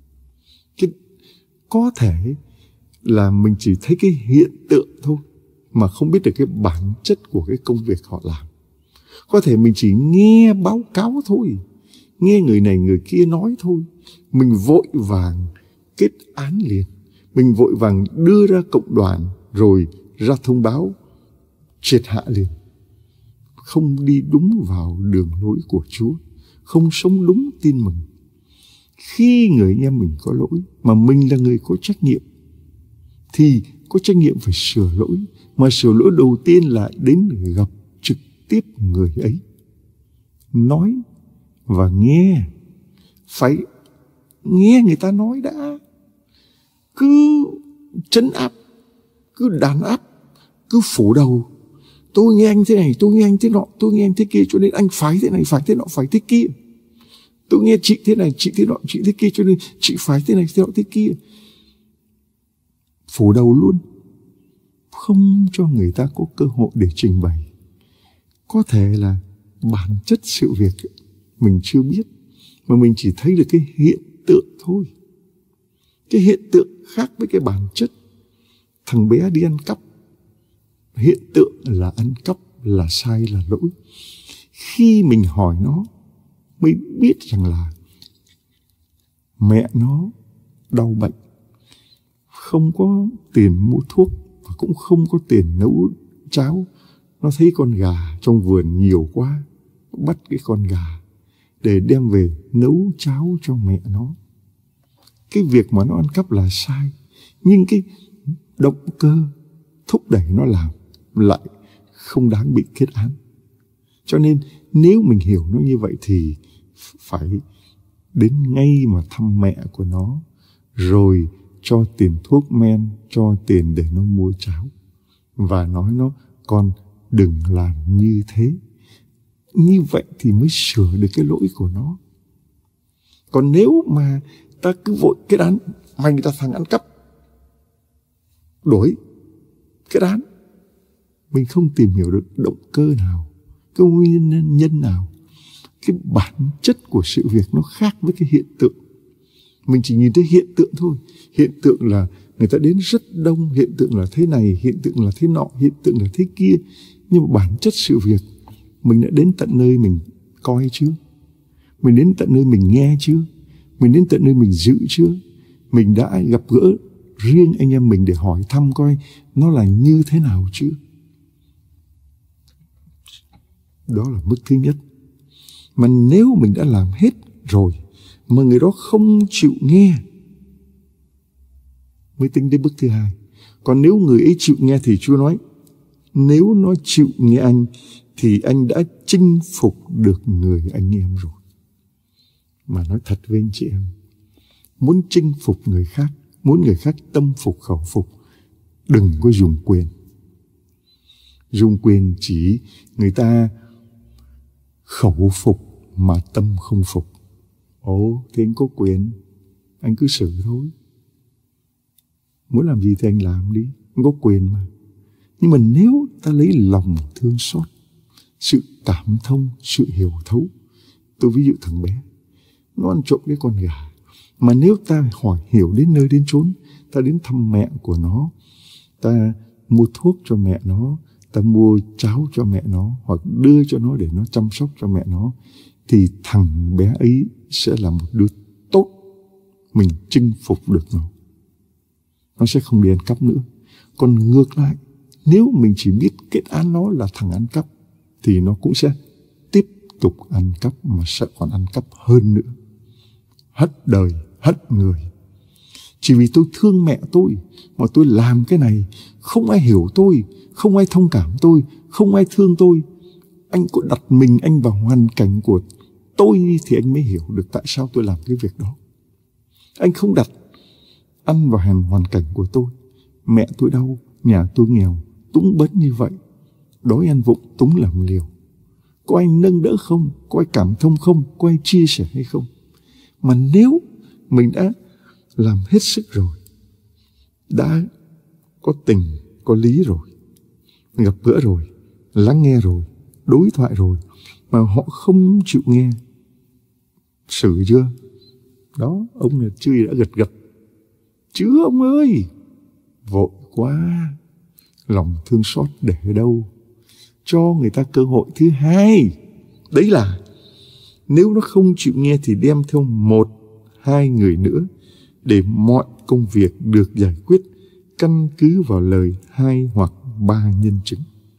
Speaker 1: Có thể là mình chỉ thấy cái hiện tượng thôi, mà không biết được cái bản chất của cái công việc họ làm. Có thể mình chỉ nghe báo cáo thôi, nghe người này người kia nói thôi, mình vội vàng kết án liền, mình vội vàng đưa ra cộng đoàn rồi ra thông báo triệt hạ liền. Không đi đúng vào đường lối của Chúa, không sống đúng tin mừng. Khi người anh em mình có lỗi, mà mình là người có trách nhiệm, thì có trách nhiệm phải sửa lỗi. Mà sửa lỗi đầu tiên là đến gặp trực tiếp người ấy, nói và nghe. Phải nghe người ta nói đã. Cứ trấn áp, cứ đàn áp, cứ phủ đầu. Tôi nghe anh thế này, tôi nghe anh thế nọ, tôi nghe anh thế kia, cho nên anh phải thế này, phải thế nọ, phải thế kia. Tôi nghe chị thế này, chị thế nọ, chị thế kia, cho nên chị phải thế này, thế nọ, thế kia. Phủ đầu luôn, không cho người ta có cơ hội để trình bày. Có thể là bản chất sự việc mình chưa biết, mà mình chỉ thấy được cái hiện tượng thôi. Cái hiện tượng khác với cái bản chất. Thằng bé đi ăn cắp, hiện tượng là ăn cắp, là sai, là lỗi. Khi mình hỏi nó mới biết rằng là mẹ nó đau bệnh, không có tiền mua thuốc và cũng không có tiền nấu cháo. Nó thấy con gà trong vườn nhiều quá, bắt cái con gà để đem về nấu cháo cho mẹ nó. Cái việc mà nó ăn cắp là sai, nhưng cái động cơ thúc đẩy nó làm lại không đáng bị kết án. Cho nên nếu mình hiểu nó như vậy thì phải đến ngay mà thăm mẹ của nó, rồi cho tiền thuốc men, cho tiền để nó mua cháo, và nói nó: con đừng làm như thế. Như vậy thì mới sửa được cái lỗi của nó. Còn nếu mà ta cứ vội kết án: mày ta thằng ăn cắp, đuổi, kết án, mình không tìm hiểu được động cơ nào, cái nguyên nhân nào. Cái bản chất của sự việc nó khác với cái hiện tượng. Mình chỉ nhìn thấy hiện tượng thôi. Hiện tượng là người ta đến rất đông, hiện tượng là thế này, hiện tượng là thế nọ, hiện tượng là thế kia. Nhưng mà bản chất sự việc, mình đã đến tận nơi mình coi chưa? Mình đến tận nơi mình nghe chưa? Mình đến tận nơi mình dự chưa? Mình đã gặp gỡ riêng anh em mình để hỏi thăm coi nó là như thế nào chưa? Đó là bước thứ nhất. Mà nếu mình đã làm hết rồi mà người đó không chịu nghe, mới tính đến bước thứ hai. Còn nếu người ấy chịu nghe thì Chúa nói: nếu nó chịu nghe anh thì anh đã chinh phục được người anh em rồi. Mà nói thật với anh chị em, muốn chinh phục người khác, muốn người khác tâm phục khẩu phục, đừng có dùng quyền. Dùng quyền chỉ người ta khẩu phục mà tâm không phục. Ồ, thì anh có quyền, anh cứ xử thôi. Muốn làm gì thì anh làm đi, anh có quyền mà. Nhưng mà nếu ta lấy lòng thương xót, sự cảm thông, sự hiểu thấu. Tôi ví dụ thằng bé, nó ăn trộm cái con gà. Mà nếu ta hỏi hiểu đến nơi đến chốn, ta đến thăm mẹ của nó, ta mua thuốc cho mẹ nó, ta mua cháo cho mẹ nó, hoặc đưa cho nó để nó chăm sóc cho mẹ nó, thì thằng bé ấy sẽ là một đứa tốt. Mình chinh phục được nó. Nó sẽ không đi ăn cắp nữa. Còn ngược lại, nếu mình chỉ biết kết án nó là thằng ăn cắp, thì nó cũng sẽ tiếp tục ăn cắp, mà sẽ còn ăn cắp hơn nữa. Hất đời, hất người. Chỉ vì tôi thương mẹ tôi mà tôi làm cái này, không ai hiểu tôi, không ai thông cảm tôi, không ai thương tôi. Anh có đặt mình anh vào hoàn cảnh của tôi thì anh mới hiểu được tại sao tôi làm cái việc đó. Anh không đặt anh vào hoàn cảnh của tôi. Mẹ tôi đau, nhà tôi nghèo, túng bấn như vậy, đói ăn vụng, túng làm liều. Có ai nâng đỡ không? Có ai cảm thông không? Có ai chia sẻ hay không? Mà nếu mình đã làm hết sức rồi, đã có tình, có lý rồi, gặp gỡ rồi, lắng nghe rồi, đối thoại rồi, mà họ không chịu nghe, xử chưa? Đó, ông là chửi đã gật. Chưa ông ơi, vội quá. Lòng thương xót để đâu? Cho người ta cơ hội thứ hai. Đấy là nếu nó không chịu nghe thì đem theo 1-2 người nữa, để mọi công việc được giải quyết căn cứ vào lời 2 hoặc 3 nhân chứng.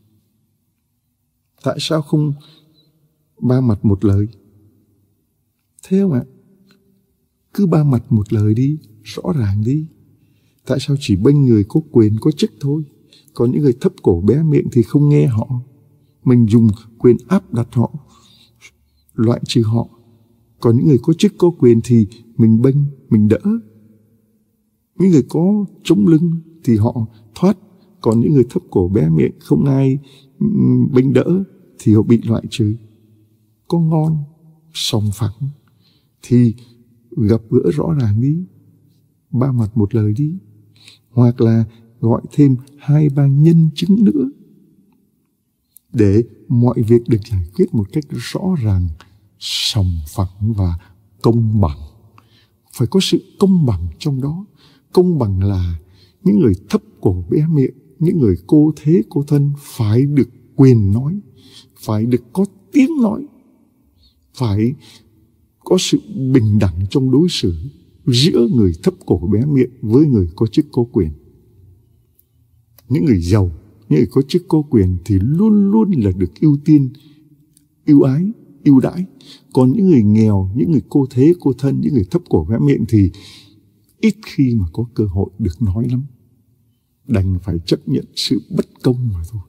Speaker 1: Tại sao không 3 mặt một lời? Thế không ạ? Cứ 3 mặt một lời đi, rõ ràng đi. Tại sao chỉ bênh người có quyền có chức thôi? Còn những người thấp cổ bé miệng thì không nghe họ. Mình dùng quyền áp đặt họ, loại trừ họ. Còn những người có chức có quyền thì mình bênh, mình đỡ. Những người có chống lưng thì họ thoát. Còn những người thấp cổ bé miệng không ai bênh đỡ thì họ bị loại trừ. Có ngon, sòng phẳng thì gặp gỡ rõ ràng đi, 3 mặt một lời đi. Hoặc là gọi thêm 2-3 nhân chứng nữa, để mọi việc được giải quyết một cách rõ ràng, sòng phẳng và công bằng. Phải có sự công bằng trong đó. Công bằng là những người thấp cổ bé miệng, những người cô thế cô thân phải được quyền nói, phải được có tiếng nói, phải có sự bình đẳng trong đối xử giữa người thấp cổ bé miệng với người có chức có quyền. Những người giàu, những người có chức có quyền thì luôn luôn là được ưu tiên, ưu ái, ưu đãi. Còn những người nghèo, những người cô thế, cô thân, những người thấp cổ bé miệng thì ít khi mà có cơ hội được nói lắm. Đành phải chấp nhận sự bất công mà thôi.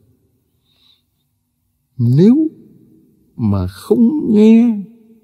Speaker 1: Nếu mà không nghe,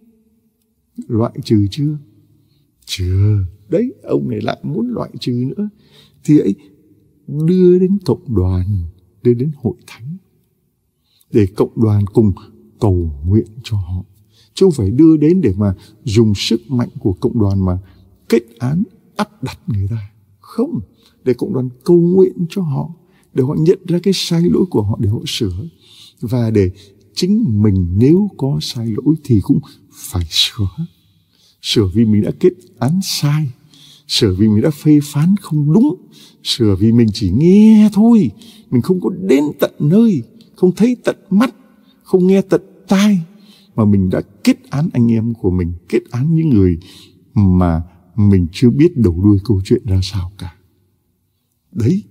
Speaker 1: loại trừ chưa? Chưa. Đấy, ông này lại muốn loại trừ nữa. Thì ấy, đưa đến cộng đoàn, đưa đến hội thánh, để cộng đoàn cùng cầu nguyện cho họ. Chứ không phải đưa đến để mà dùng sức mạnh của cộng đoàn mà kết án, áp đặt người ta. Không, để cộng đoàn cầu nguyện cho họ, để họ nhận ra cái sai lỗi của họ để họ sửa. Và để chính mình nếu có sai lỗi thì cũng phải sửa. Sửa vì mình đã kết án sai, sửa vì mình đã phê phán không đúng, sửa vì mình chỉ nghe thôi, mình không có đến tận nơi, không thấy tận mắt, không nghe tận tai, mà mình đã kết án anh em của mình, kết án những người mà mình chưa biết đầu đuôi câu chuyện ra sao cả. Đấy,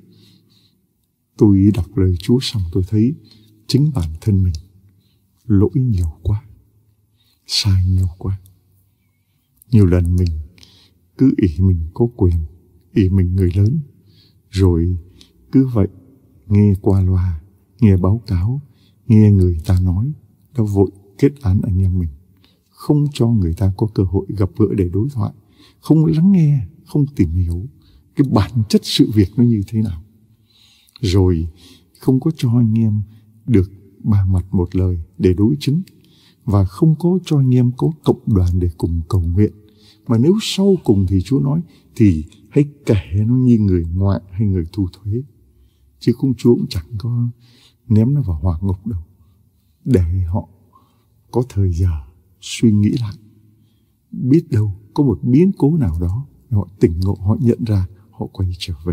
Speaker 1: tôi đọc lời Chúa xong tôi thấy chính bản thân mình lỗi nhiều quá, sai nhiều quá. Nhiều lần mình cứ ỷ mình có quyền, ỷ mình người lớn, rồi cứ vậy nghe qua loa, nghe báo cáo, nghe người ta nói, đã vội kết án anh em mình, không cho người ta có cơ hội gặp gỡ để đối thoại, không lắng nghe, không tìm hiểu cái bản chất sự việc nó như thế nào, rồi không có cho anh em được ba mặt một lời để đối chứng, và không có cho anh em có cộng đoàn để cùng cầu nguyện. Mà nếu sau cùng thì Chúa nói thì hãy kể nó như người ngoại hay người thu thuế, chứ không, Chúa cũng chẳng có ném nó vào hỏa ngục đâu, để họ có thời giờ suy nghĩ lại. Biết đâu có một biến cố nào đó họ tỉnh ngộ, họ nhận ra, họ quay trở về.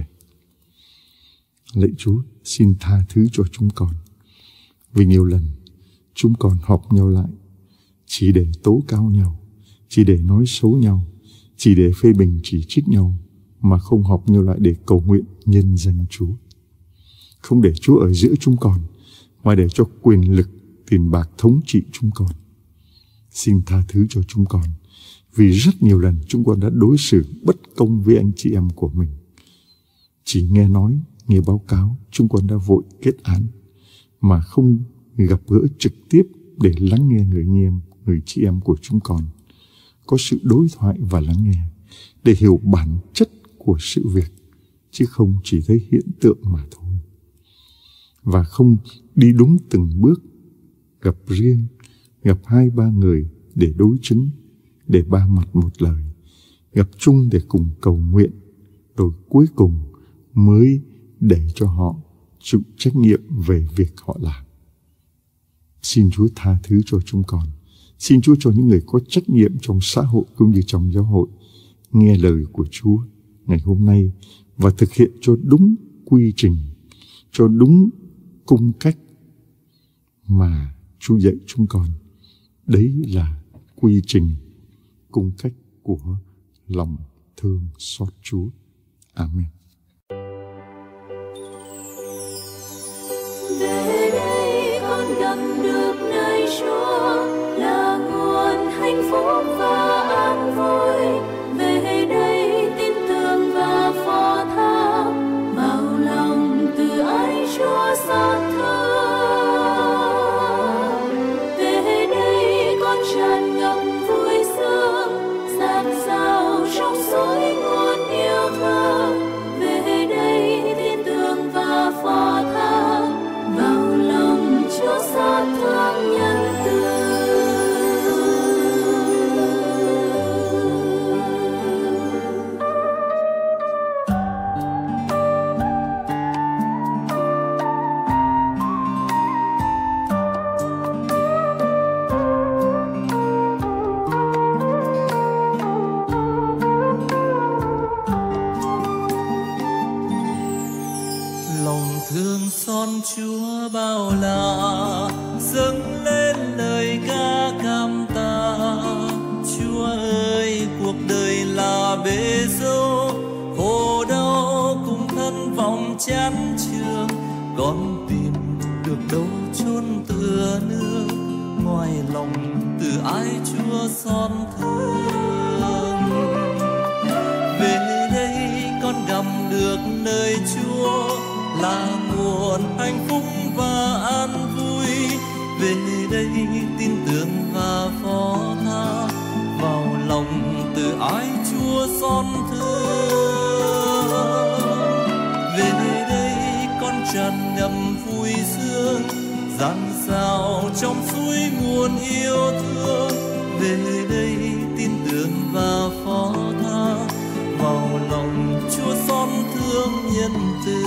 Speaker 1: Lạy Chúa, xin tha thứ cho chúng con, vì nhiều lần chúng con họp nhau lại chỉ để tố cáo nhau, chỉ để nói xấu nhau, chỉ để phê bình chỉ trích nhau, mà không họp nhau lại để cầu nguyện nhân danh Chúa. Không để Chúa ở giữa chúng con, mà để cho quyền lực, tiền bạc thống trị chúng con. Xin tha thứ cho chúng con, vì rất nhiều lần chúng con đã đối xử bất công với anh chị em của mình. Chỉ nghe nói, nghe báo cáo, chúng con đã vội kết án, mà không gặp gỡ trực tiếp để lắng nghe người chị em của chúng con, có sự đối thoại và lắng nghe, để hiểu bản chất của sự việc, chứ không chỉ thấy hiện tượng mà thôi. Và không đi đúng từng bước, gặp riêng, gặp 2-3 người để đối chứng, để ba mặt một lời, gặp chung để cùng cầu nguyện, rồi cuối cùng mới để cho họ chịu trách nhiệm về việc họ làm. Xin Chúa tha thứ cho chúng con. Xin Chúa cho những người có trách nhiệm trong xã hội cũng như trong giáo hội nghe lời của Chúa ngày hôm nay và thực hiện cho đúng quy trình, cho đúng cung cách mà Chúa dạy chúng con. Đấy là quy trình, cung cách của lòng thương xót Chúa. Amen.
Speaker 3: Về đây con gặp được nơi Chúa là nguồn hạnh phúc và an vui. Về đây tin tưởng và phó thác vào lòng từ ái Chúa xót thương. Về đây con tràn ngập vui sướng, dạt dào trong suối nguồn yêu thương. Về đây tin tưởng và phó thác vào lòng Chúa xót thương nhân từ.
Speaker 2: lòng từ ái Chúa xót thương. Về đây con gặp được nơi Chúa là nguồn hạnh phúc và an vui. Về đây tin tưởng và phó tha vào lòng từ ái Chúa xót thương. Về đây con tràn ngập vui sướng, dạt dào trong suối nguồn yêu thương. Về đây tin tưởng và phó tha vào lòng Chúa xót thương nhân từ.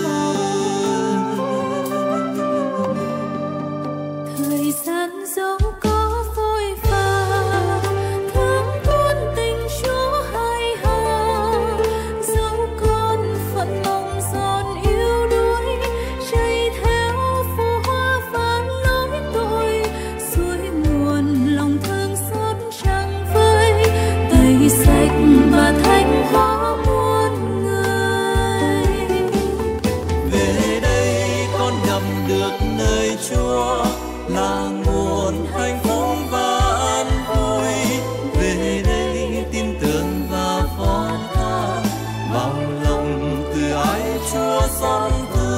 Speaker 3: Thời gian dẫu có vội vã, thương con tình Chúa hay hà, dẫu con phận mong giòn yếu đuối, chạy theo phù hoa và lối tội, suối nguồn lòng thương xót trăng vơi, tẩy sạch và thanh hóa muôn người.
Speaker 2: Về đây con gặp được nơi Chúa là nguồn hạnh phúc và an vui. Về đây tin tưởng và phó tha vào lòng từ ái Chúa xót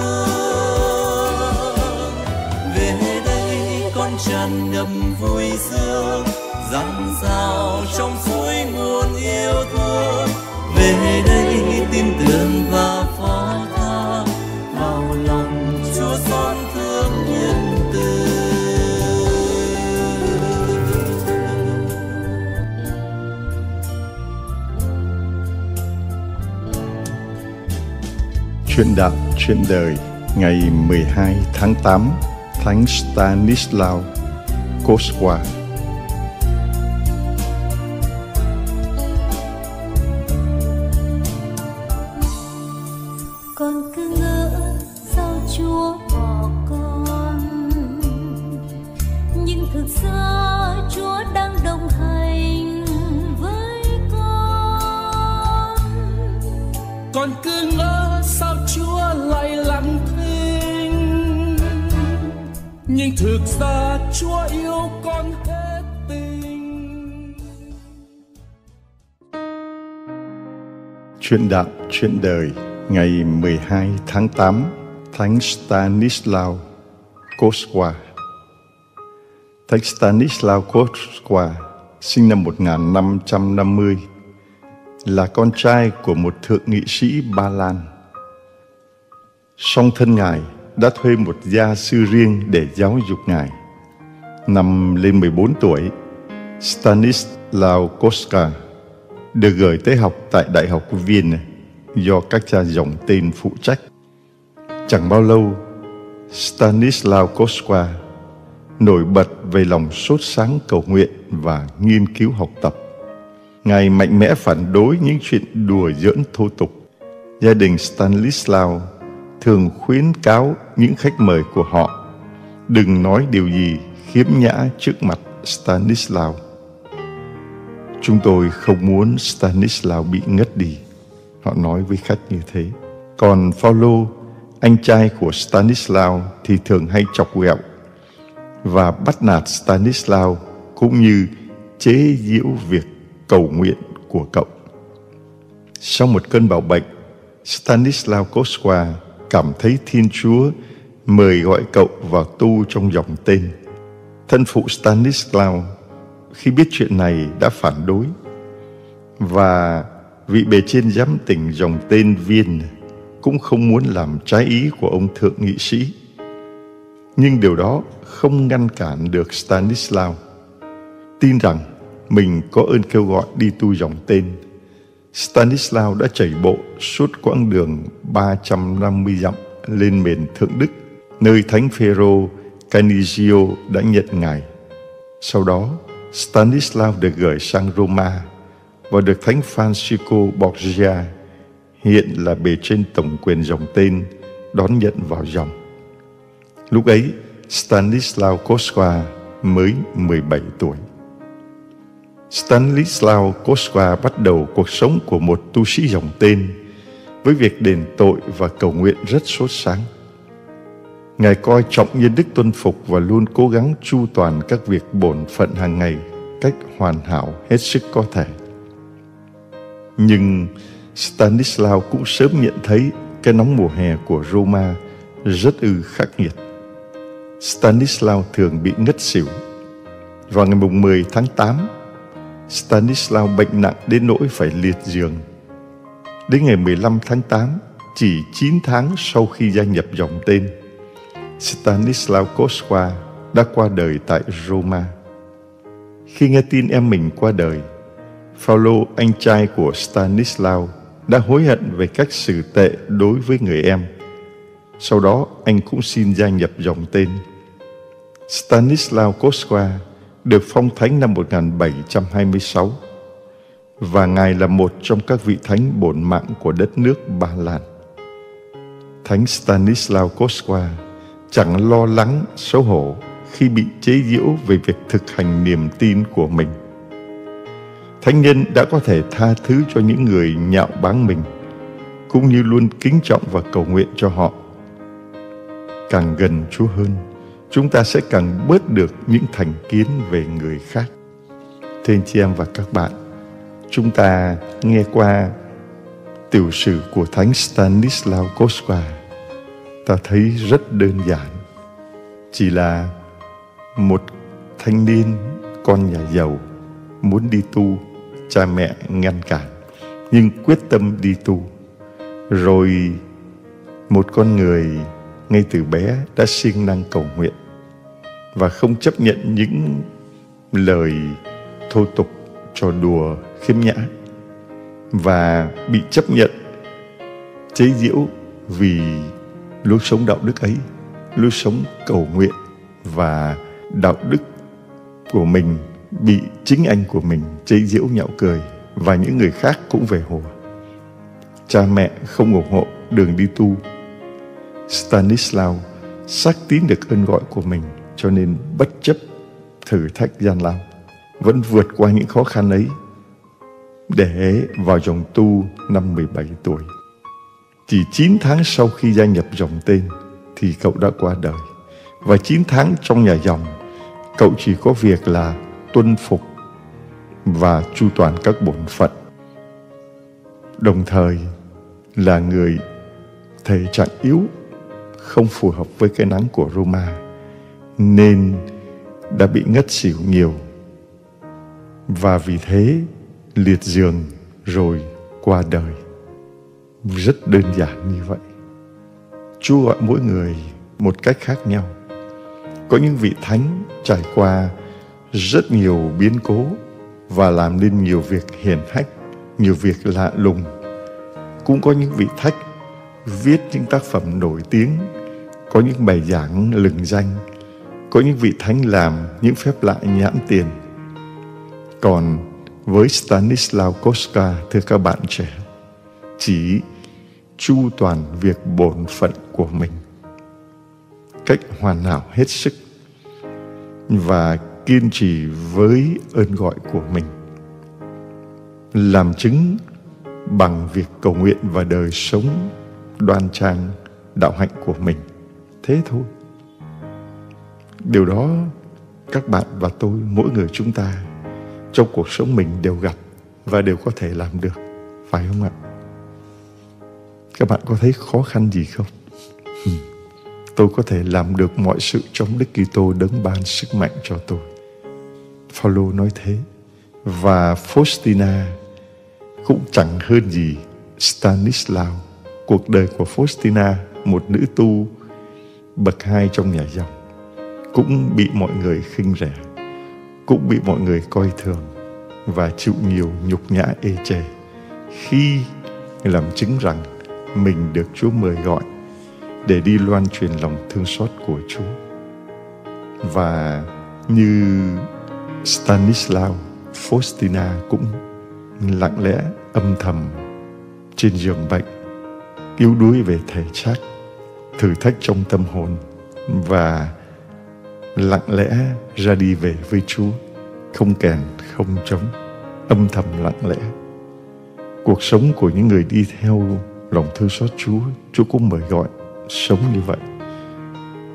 Speaker 2: thương. Về đây con tràn ngập vui sướng, dạt dào trong suối nguồn yêu thương. Về đây tin tưởng và phó tha vào lòng Chúa xót thương nhân từ.
Speaker 1: Chuyện đạo, chuyện đời, ngày 12 tháng 8, Thánh Stanislaw Kostka.
Speaker 3: Con cứ ngỡ sao Chúa bỏ con, nhưng thực ra Chúa đang đồng hành với con.
Speaker 4: Con cứ ngỡ sao Chúa lại lặng thinh, nhưng thực ra Chúa yêu con hết tình.
Speaker 1: Chuyện đạo, chuyện đời, ngày 12 tháng 8, Thánh Stanislaw Kostka. Thánh Stanislaw Kostka sinh năm 1550, là con trai của một thượng nghị sĩ Ba Lan. Song thân Ngài đã thuê một gia sư riêng để giáo dục Ngài. Năm lên 14 tuổi, Stanislaw Kostka được gửi tới học tại Đại học Viên do các cha dòng tên phụ trách. Chẳng bao lâu, Stanislaw Kostka nổi bật về lòng sốt sáng cầu nguyện và nghiên cứu học tập. Ngài mạnh mẽ phản đối những chuyện đùa giỡn thô tục. Gia đình Stanislaw thường khuyến cáo những khách mời của họ đừng nói điều gì khiếm nhã trước mặt Stanislaw. Chúng tôi không muốn Stanislaw bị ngất đi, họ nói với khách như thế. Còn Phaolô, anh trai của Stanislaw, thì thường hay chọc ghẹo và bắt nạt Stanislaw, cũng như chế giễu việc cầu nguyện của cậu. Sau một cơn bạo bệnh, Stanislaw Kostka cảm thấy Thiên Chúa mời gọi cậu vào tu trong dòng tên. Thân phụ Stanislaw khi biết chuyện này đã phản đối, và vị bề trên giám tỉnh dòng tên Viên cũng không muốn làm trái ý của ông thượng nghị sĩ. Nhưng điều đó không ngăn cản được Stanislaw tin rằng mình có ơn kêu gọi đi tu dòng tên. Stanislaw đã chạy bộ suốt quãng đường 350 dặm lên miền Thượng Đức, nơi Thánh Phêrô Canizio đã nhận Ngài. Sau đó, Stanislaw được gửi sang Roma và được Thánh Francisco Borgia, hiện là bề trên tổng quyền dòng tên, đón nhận vào dòng. Lúc ấy, Stanislaw Kostka mới 17 tuổi. Stanislaw Kostka bắt đầu cuộc sống của một tu sĩ dòng tên với việc đền tội và cầu nguyện rất sốt sáng. Ngài coi trọng nhân đức tuân phục và luôn cố gắng chu toàn các việc bổn phận hàng ngày cách hoàn hảo hết sức có thể. Nhưng Stanislaw cũng sớm nhận thấy cái nóng mùa hè của Roma rất khắc nghiệt. Stanislaw thường bị ngất xỉu. Vào ngày 10 tháng 8, Stanislaw bệnh nặng đến nỗi phải liệt giường. Đến ngày 15 tháng 8, chỉ 9 tháng sau khi gia nhập dòng tên, Stanislaw Kostka đã qua đời tại Roma. Khi nghe tin em mình qua đời, Phaolô, anh trai của Stanislaw, đã hối hận về cách xử tệ đối với người em. Sau đó, anh cũng xin gia nhập dòng tên. Stanislaw Kostka được phong thánh năm 1726 và Ngài là một trong các vị thánh bổn mạng của đất nước Ba Lan. Thánh Stanislaw Kostka chẳng lo lắng, xấu hổ khi bị chế giễu về việc thực hành niềm tin của mình. Thánh nhân đã có thể tha thứ cho những người nhạo báng mình, cũng như luôn kính trọng và cầu nguyện cho họ. Càng gần Chúa hơn, chúng ta sẽ càng bớt được những thành kiến về người khác. Thưa anh chị em và các bạn, chúng ta nghe qua tiểu sử của Thánh Stanislaw Kostka, ta thấy rất đơn giản. Chỉ là một thanh niên con nhà giàu muốn đi tu, cha mẹ ngăn cản, nhưng quyết tâm đi tu. Rồi một con người ngay từ bé đã siêng năng cầu nguyện và không chấp nhận những lời thô tục, trò đùa khiếm nhã, và bị chấp nhận chế giễu vì lối sống đạo đức ấy, lối sống cầu nguyện và đạo đức của mình bị chính anh của mình chế giễu nhạo cười, và những người khác cũng về hùa. Cha mẹ không ủng hộ đường đi tu. Stanislaw xác tín được ơn gọi của mình, cho nên bất chấp thử thách gian lao, vẫn vượt qua những khó khăn ấy để vào dòng tu năm 17 tuổi. Chỉ 9 tháng sau khi gia nhập dòng tên thì cậu đã qua đời. Và 9 tháng trong nhà dòng, cậu chỉ có việc là tuân phục và chu toàn các bổn phận. Đồng thời là người thể trạng yếu, không phù hợp với cái nắng của Roma, nên đã bị ngất xỉu nhiều. Và vì thế liệt giường rồi qua đời. Rất đơn giản như vậy. Chúa gọi mỗi người một cách khác nhau. Có những vị thánh trải qua rất nhiều biến cố và làm nên nhiều việc hiển hách, nhiều việc lạ lùng. Cũng có những vị thánh viết những tác phẩm nổi tiếng, có những bài giảng lừng danh, có những vị thánh làm những phép lạ nhãn tiền. Còn với Stanislaw Kostka, thưa các bạn trẻ, chỉ chu toàn việc bổn phận của mình cách hoàn hảo hết sức và kiên trì với ơn gọi của mình, làm chứng bằng việc cầu nguyện và đời sống đoan trang đạo hạnh của mình. Thế thôi. Điều đó các bạn và tôi, mỗi người chúng ta trong cuộc sống mình đều gặp và đều có thể làm được, phải không ạ? Các bạn có thấy khó khăn gì không? Tôi có thể làm được mọi sự trong Đức Kitô đấng ban sức mạnh cho tôi. Phaolô nói thế. Và Faustina cũng chẳng hơn gì Stanislaw. Cuộc đời của Faustina, một nữ tu bậc 2 trong nhà dòng, cũng bị mọi người khinh rẻ, cũng bị mọi người coi thường và chịu nhiều nhục nhã ê chề khi làm chứng rằng mình được Chúa mời gọi để đi loan truyền lòng thương xót của Chúa. Và như Stanislaw, Faustina cũng lặng lẽ âm thầm trên giường bệnh, yếu đuối về thể xác, thử thách trong tâm hồn, và lặng lẽ ra đi về với Chúa, không kèn không trống, âm thầm lặng lẽ. Cuộc sống của những người đi theo lòng thương xót Chúa, Chúa cũng mời gọi sống như vậy.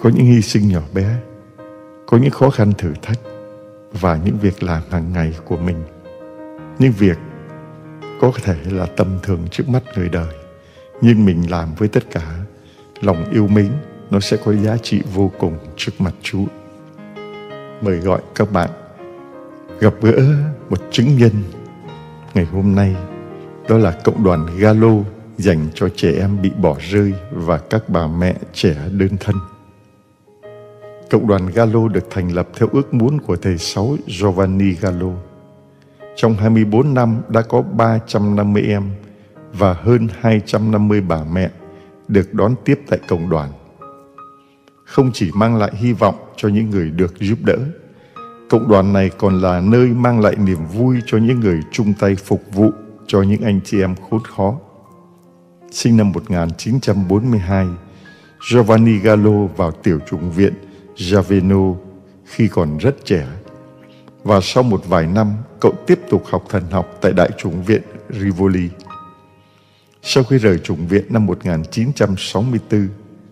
Speaker 1: có những hy sinh nhỏ bé, có những khó khăn thử thách và những việc làm hàng ngày của mình. Những việc có thể là tầm thường trước mắt người đời, nhưng mình làm với tất cả lòng yêu mến, nó sẽ có giá trị vô cùng trước mặt Chúa. Mời gọi các bạn gặp gỡ một chứng nhân ngày hôm nay, đó là cộng đoàn Galo dành cho trẻ em bị bỏ rơi và các bà mẹ trẻ đơn thân. Cộng đoàn Galo được thành lập theo ước muốn của thầy Sáu Giovanni Galo. Trong 24 năm đã có 350 em và hơn 250 bà mẹ được đón tiếp tại cộng đoàn. Không chỉ mang lại hy vọng cho những người được giúp đỡ, cộng đoàn này còn là nơi mang lại niềm vui cho những người chung tay phục vụ cho những anh chị em khốn khó. Sinh năm 1942, Giovanni Galo vào tiểu chủng viện Javeno khi còn rất trẻ, và sau một vài năm, cậu tiếp tục học thần học tại đại chủng viện Rivoli. Sau khi rời chủng viện năm 1964,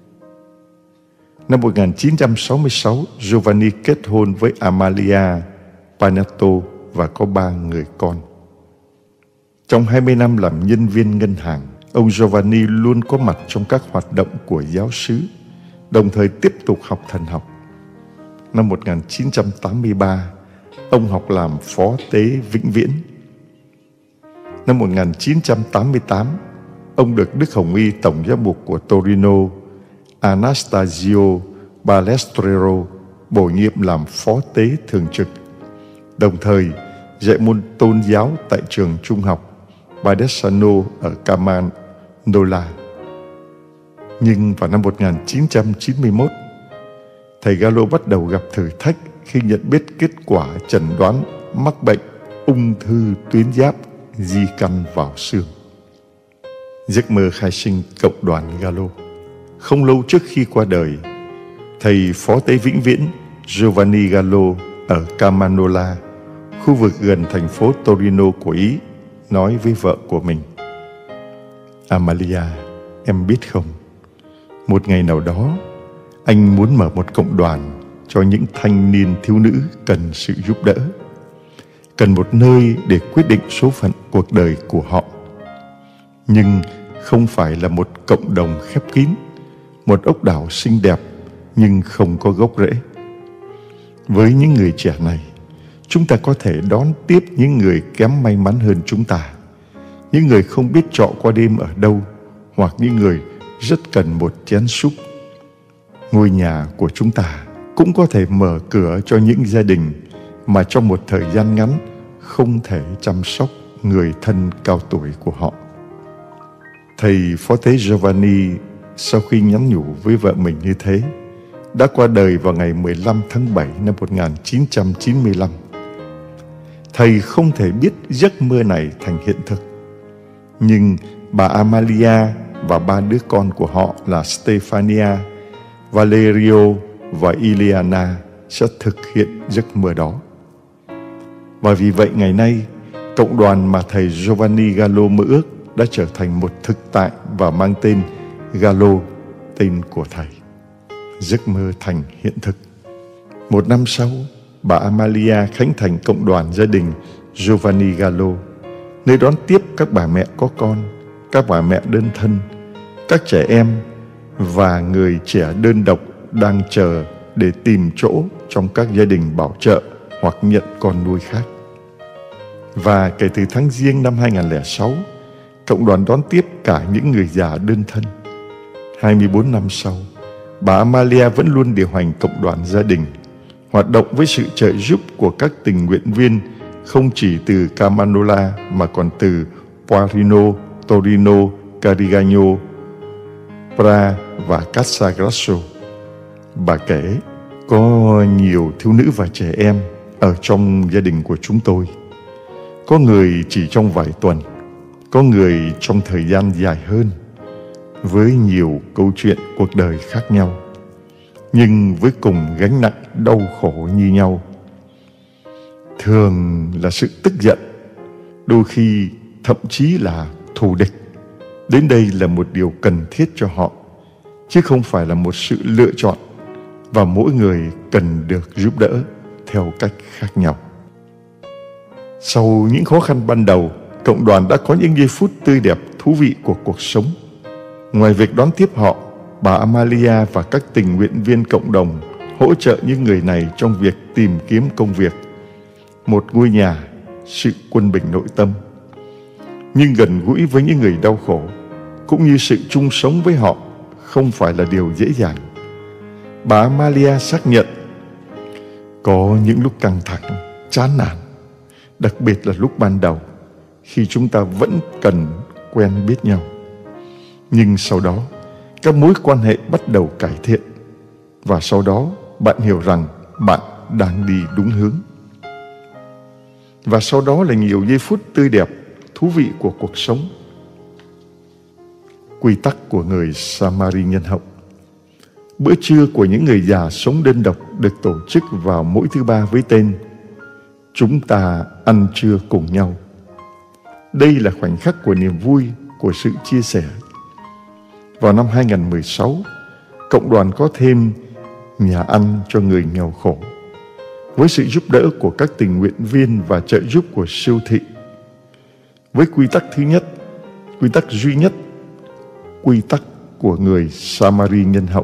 Speaker 1: năm 1966, Giovanni kết hôn với Amalia Paneto và có 3 người con. Trong 20 năm làm nhân viên ngân hàng, ông Giovanni luôn có mặt trong các hoạt động của giáo xứ, đồng thời tiếp tục học thần học. Năm 1983, ông học làm phó tế vĩnh viễn. Năm 1988, ông được Đức Hồng Y Tổng giám mục của Torino, Anastasio Balestrero, bổ nhiệm làm phó tế thường trực, đồng thời dạy môn tôn giáo tại trường trung học Badesano ở Camanola. Nhưng vào năm 1991, thầy Galo bắt đầu gặp thử thách khi nhận biết kết quả chẩn đoán mắc bệnh ung thư tuyến giáp di căn vào xương. Giấc mơ khai sinh cộng đoàn Galo. Không lâu trước khi qua đời, thầy phó tế vĩnh viễn Giovanni Galo ở Camanola, khu vực gần thành phố Torino của Ý, nói với vợ của mình: Amalia, em biết không, một ngày nào đó anh muốn mở một cộng đoàn cho những thanh niên thiếu nữ cần sự giúp đỡ, cần một nơi để quyết định số phận cuộc đời của họ. Nhưng không phải là một cộng đồng khép kín, một ốc đảo xinh đẹp nhưng không có gốc rễ. Với những người trẻ này, chúng ta có thể đón tiếp những người kém may mắn hơn chúng ta, những người không biết trọ qua đêm ở đâu, hoặc những người rất cần một chén súp. Ngôi nhà của chúng ta cũng có thể mở cửa cho những gia đình mà trong một thời gian ngắn không thể chăm sóc người thân cao tuổi của họ. Thầy phó tế Giovanni sau khi nhắn nhủ với vợ mình như thế đã qua đời vào ngày 15 tháng 7 năm 1995. Thầy không thể biết giấc mơ này thành hiện thực, nhưng bà Amalia và 3 đứa con của họ là Stefania, Valerio và Ileana sẽ thực hiện giấc mơ đó. Và vì vậy ngày nay, cộng đoàn mà thầy Giovanni Galo mơ ước đã trở thành một thực tại và mang tên Galo, tên của thầy. Giấc mơ thành hiện thực. Một năm sau, bà Amalia khánh thành cộng đoàn gia đình Giovanni Galo, nơi đón tiếp các bà mẹ có con, các bà mẹ đơn thân, các trẻ em và người trẻ đơn độc đang chờ để tìm chỗ trong các gia đình bảo trợ hoặc nhận con nuôi khác. Và kể từ tháng Giêng năm 2006, cộng đoàn đón tiếp cả những người già đơn thân. 24 năm sau, bà Amalia vẫn luôn điều hành cộng đoàn gia đình, hoạt động với sự trợ giúp của các tình nguyện viên không chỉ từ Camanola mà còn từ Poirino, Torino, Carigagno, Pra và Casagrasso. Bà kể, có nhiều thiếu nữ và trẻ em ở trong gia đình của chúng tôi. Có người chỉ trong vài tuần, có người trong thời gian dài hơn, với nhiều câu chuyện cuộc đời khác nhau, nhưng với cùng gánh nặng đau khổ như nhau. Thường là sự tức giận, đôi khi thậm chí là thù địch. Đến đây là một điều cần thiết cho họ, chứ không phải là một sự lựa chọn, và mỗi người cần được giúp đỡ theo cách khác nhau. Sau những khó khăn ban đầu, cộng đoàn đã có những giây phút tươi đẹp, thú vị của cuộc sống. Ngoài việc đón tiếp họ, bà Amalia và các tình nguyện viên cộng đồng hỗ trợ những người này trong việc tìm kiếm công việc, một ngôi nhà, sự quân bình nội tâm. Nhưng gần gũi với những người đau khổ, cũng như sự chung sống với họ, không phải là điều dễ dàng. Bà Amalia xác nhận có những lúc căng thẳng, chán nản, đặc biệt là lúc ban đầu, khi chúng ta vẫn cần quen biết nhau. Nhưng sau đó, các mối quan hệ bắt đầu cải thiện, và sau đó bạn hiểu rằng bạn đang đi đúng hướng. Và sau đó là nhiều giây phút tươi đẹp, thú vị của cuộc sống. Quy tắc của người Samari nhân hậu. Bữa trưa của những người già sống đơn độc được tổ chức vào mỗi thứ ba với tên "Chúng ta ăn trưa cùng nhau". Đây là khoảnh khắc của niềm vui, của sự chia sẻ. Vào năm 2016, cộng đoàn có thêm nhà ăn cho người nghèo khổ, với sự giúp đỡ của các tình nguyện viên và trợ giúp của siêu thị. Với quy tắc thứ nhất, quy tắc duy nhất, quy tắc của người Samari nhân hậu.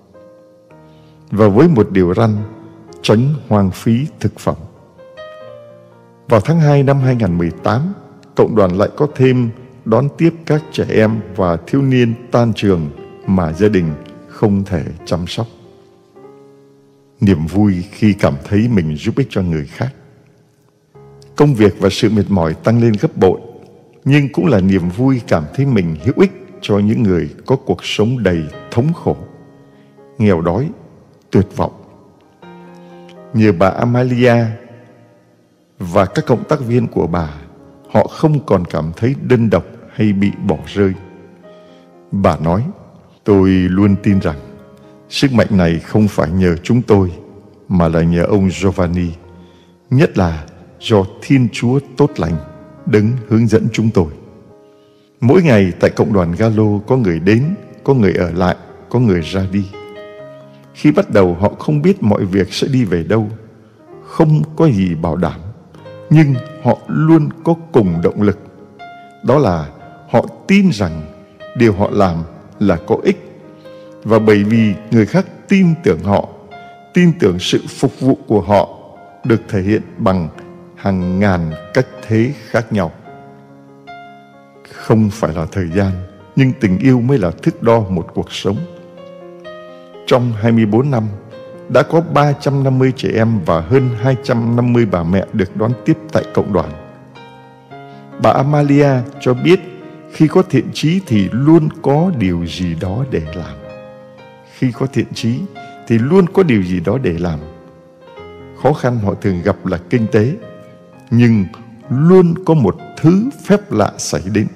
Speaker 1: Và với một điều răn, tránh hoang phí thực phẩm. Vào tháng 2 năm 2018, cộng đoàn lại có thêm đón tiếp các trẻ em và thiếu niên tan trường mà gia đình không thể chăm sóc. Niềm vui khi cảm thấy mình giúp ích cho người khác. Công việc và sự mệt mỏi tăng lên gấp bội, nhưng cũng là niềm vui cảm thấy mình hữu ích cho những người có cuộc sống đầy thống khổ, nghèo đói, tuyệt vọng. Nhờ bà Amalia và các cộng tác viên của bà, họ không còn cảm thấy đơn độc hay bị bỏ rơi. Bà nói, tôi luôn tin rằng sức mạnh này không phải nhờ chúng tôi, mà là nhờ ông Giovanni, nhất là do Thiên Chúa tốt lành đấng hướng dẫn chúng tôi. Mỗi ngày tại cộng đoàn Gallo có người đến, có người ở lại, có người ra đi. Khi bắt đầu họ không biết mọi việc sẽ đi về đâu, không có gì bảo đảm, nhưng họ luôn có cùng động lực. Đó là họ tin rằng điều họ làm là có ích, và bởi vì người khác tin tưởng họ, tin tưởng sự phục vụ của họ được thể hiện bằng hàng ngàn cách thế khác nhau. Không phải là thời gian, nhưng tình yêu mới là thước đo một cuộc sống. Trong 24 năm, đã có 350 trẻ em và hơn 250 bà mẹ được đón tiếp tại cộng đoàn. Bà Amalia cho biết khi có thiện chí thì luôn có điều gì đó để làm. Khi có thiện chí thì luôn có điều gì đó để làm. Khó khăn họ thường gặp là kinh tế, nhưng luôn có một thứ phép lạ xảy đến.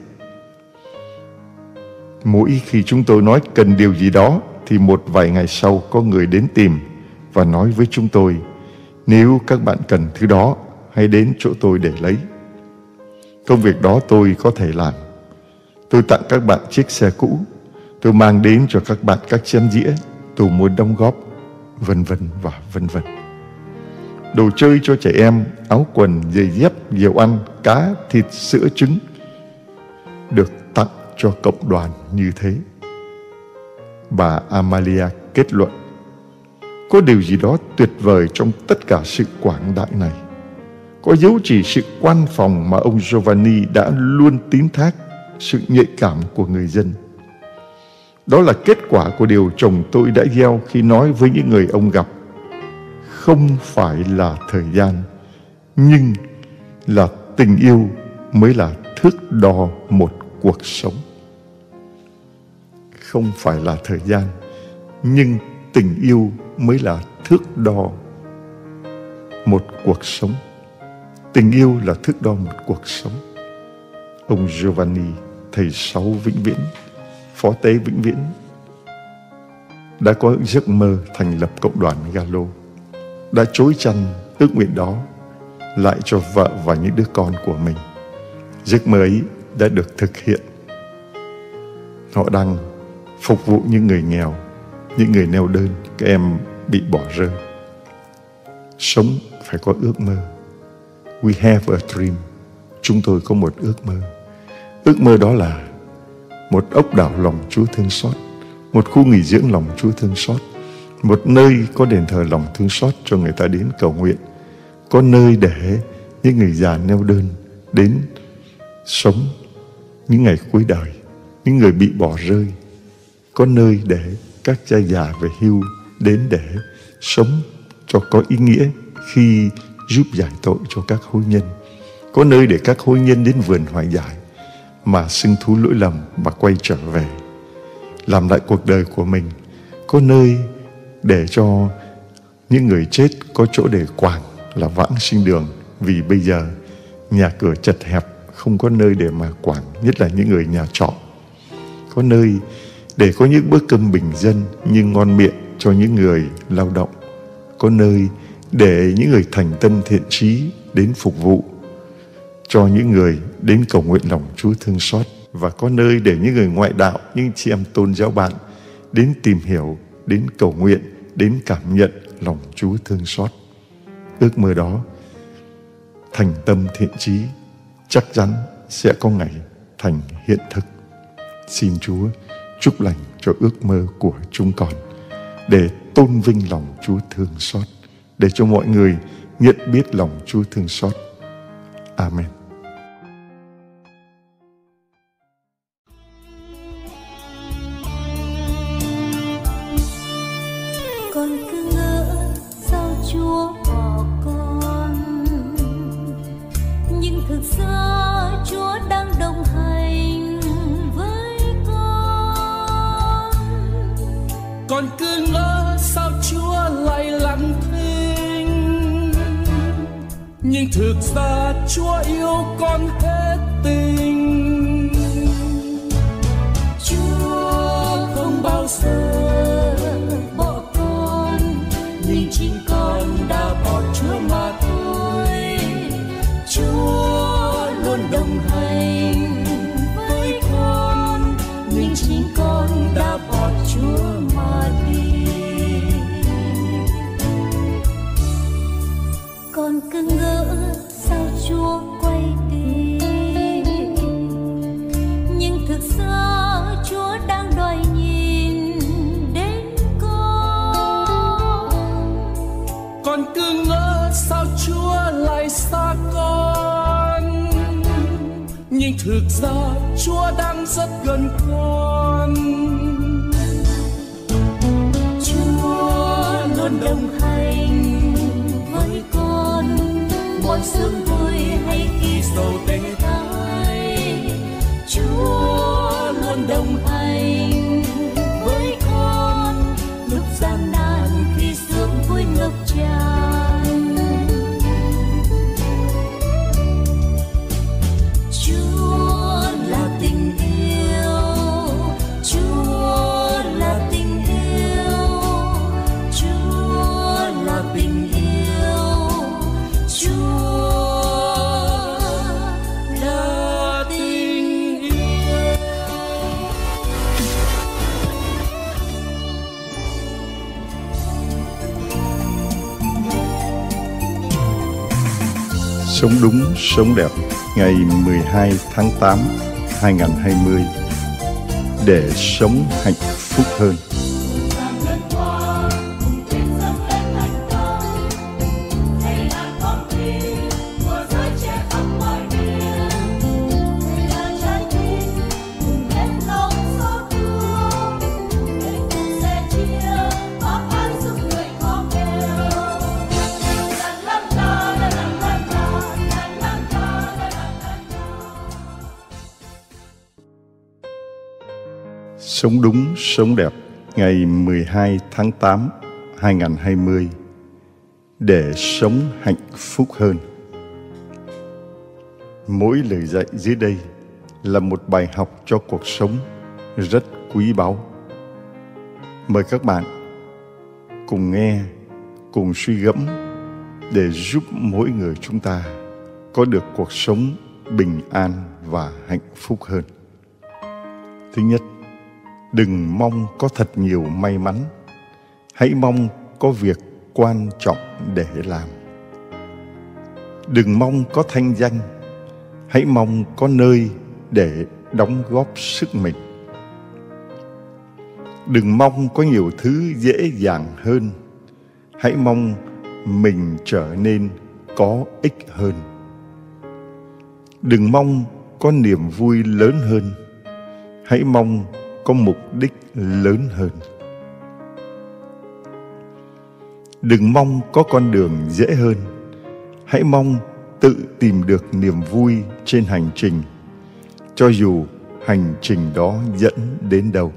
Speaker 1: Mỗi khi chúng tôi nói cần điều gì đó thì một vài ngày sau có người đến tìm và nói với chúng tôi, nếu các bạn cần thứ đó, hãy đến chỗ tôi để lấy. Công việc đó tôi có thể làm. Tôi tặng các bạn chiếc xe cũ, tôi mang đến cho các bạn các chén dĩa, tôi muốn đóng góp, vân vân và vân vân. Đồ chơi cho trẻ em, áo quần, giày dép, dầu ăn, cá, thịt, sữa, trứng được tặng cho cộng đoàn như thế. Bà Amalia kết luận, có điều gì đó tuyệt vời trong tất cả sự quảng đại này. Có dấu chỉ sự quan phòng mà ông Giovanni đã luôn tín thác, sự nhạy cảm của người dân. Đó là kết quả của điều chồng tôi đã gieo khi nói với những người ông gặp. Không phải là thời gian, nhưng là tình yêu mới là thước đo một cuộc sống. Không phải là thời gian, nhưng tình yêu mới là thước đo một cuộc sống. Tình yêu là thước đo một cuộc sống. Ông Giovanni, thầy Sáu vĩnh viễn, phó tế vĩnh viễn, đã có giấc mơ thành lập cộng đoàn Gallo, đã chối chăn ước nguyện đó lại cho vợ và những đứa con của mình. Giấc mơ ấy đã được thực hiện. Họ đang phục vụ những người nghèo, những người neo đơn, các em bị bỏ rơi. Sống phải có ước mơ. We have a dream. Chúng tôi có một ước mơ. Ước mơ đó là một ốc đảo lòng Chúa thương xót, một khu nghỉ dưỡng lòng Chúa thương xót, một nơi có đền thờ lòng thương xót cho người ta đến cầu nguyện, có nơi để những người già neo đơn đến sống những ngày cuối đời, những người bị bỏ rơi, có nơi để các cha già về hưu đến để sống cho có ý nghĩa khi giúp giải tội cho các hối nhân, có nơi để các hối nhân đến vườn hoài giải mà xưng thú lỗi lầm và quay trở về làm lại cuộc đời của mình, có nơi để cho những người chết có chỗ để quàng là vãng sinh đường, vì bây giờ nhà cửa chật hẹp, không có nơi để mà quàng, nhất là những người nhà trọ. Có nơi để có những bữa cơm bình dân nhưng ngon miệng cho những người lao động, có nơi để những người thành tâm thiện chí đến phục vụ cho những người đến cầu nguyện lòng Chúa thương xót, và có nơi để những người ngoại đạo, những chị em tôn giáo bạn đến tìm hiểu, đến cầu nguyện, đến cảm nhận lòng Chúa thương xót. Ước mơ đó thành tâm thiện chí chắc chắn sẽ có ngày thành hiện thực. Xin Chúa chúc lành cho ước mơ của chúng con, để tôn vinh lòng Chúa thương xót, để cho mọi người nhận biết lòng Chúa thương xót. Amen.
Speaker 3: Con cứ ngỡ sao Chúa bỏ con, nhưng thực ra Chúa đang đồng hành với con.
Speaker 4: Con cứ ngỡ sao Chúa lại lặng thinh, nhưng thực ra Chúa yêu con hết tình.
Speaker 3: Chúa không bao giờ bỏ con, nhưng chính con đã bỏ Chúa mà thôi. Chúa luôn đồng hành với con, nhưng chính con đã bỏ Chúa mà đi. Con cứ ngỡ sao Chúa quay đi, nhưng thực ra Chúa đang đòi nhìn đến con.
Speaker 4: Con cứ ngỡ sao Chúa lại xa con, nhưng thực ra Chúa đang rất gần con.
Speaker 3: Chúa luôn đồng hành với con, mọi sướng vui hay khi sầu tê tái. Chúa luôn đồng hành với con, lúc gian nan khi sướng vui ngập tràn. Chúa là tình yêu, Chúa là tình yêu, Chúa là tình yêu, Chúa là tình yêu.
Speaker 1: Sống đúng, sống đẹp, ngày 12 tháng 8, 2020, để sống hạnh phúc hơn. Sống đúng, sống đẹp, ngày 12 tháng 8, 2020, để sống hạnh phúc hơn. Mỗi lời dạy dưới đây là một bài học cho cuộc sống rất quý báu. Mời các bạn cùng nghe, cùng suy gẫm để giúp mỗi người chúng ta có được cuộc sống bình an và hạnh phúc hơn. Thứ nhất, đừng mong có thật nhiều may mắn. Hãy mong có việc quan trọng để làm. Đừng mong có thanh danh, hãy mong có nơi để đóng góp sức mình. Đừng mong có nhiều thứ dễ dàng hơn, hãy mong mình trở nên có ích hơn. Đừng mong có niềm vui lớn hơn, hãy mong có mục đích lớn hơn. Đừng mong có con đường dễ hơn, hãy mong tự tìm được niềm vui trên hành trình, cho dù hành trình đó dẫn đến đâu.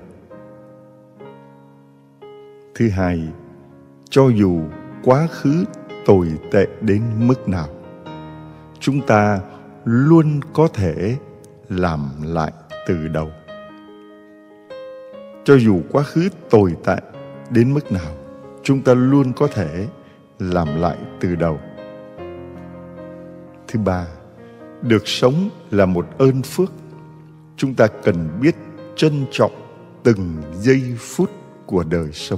Speaker 1: Thứ hai, cho dù quá khứ tồi tệ đến mức nào, chúng ta luôn có thể làm lại từ đầu. Cho dù quá khứ tồi tệ đến mức nào, chúng ta luôn có thể làm lại từ đầu. Thứ ba, được sống là một ơn phước. Chúng ta cần biết trân trọng từng giây phút của đời sống.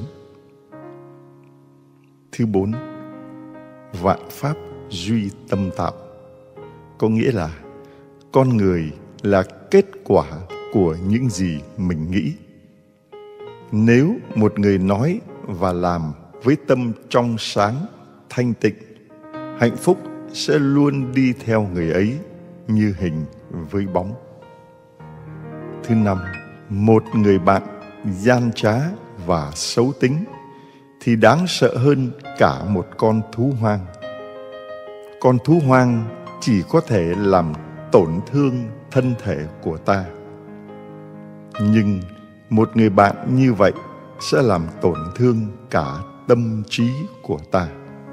Speaker 1: Thứ bốn, vạn pháp duy tâm tạo, có nghĩa là con người là kết quả của những gì mình nghĩ. Nếu một người nói và làm với tâm trong sáng, thanh tịnh, hạnh phúc sẽ luôn đi theo người ấy như hình với bóng. Thứ năm, một người bạn gian trá và xấu tính thì đáng sợ hơn cả một con thú hoang. Con thú hoang chỉ có thể làm tổn thương thân thể của ta, nhưng một người bạn như vậy sẽ làm tổn thương cả tâm trí của ta.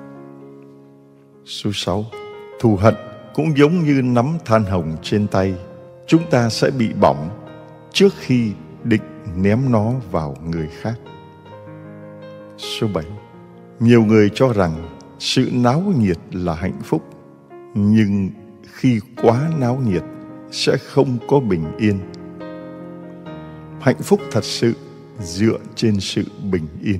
Speaker 1: Số 6. Thù hận cũng giống như nắm than hồng trên tay, chúng ta sẽ bị bỏng trước khi định ném nó vào người khác. Số 7. Nhiều người cho rằng sự náo nhiệt là hạnh phúc, nhưng khi quá náo nhiệt sẽ không có bình yên. Hạnh phúc thật sự dựa trên sự bình yên.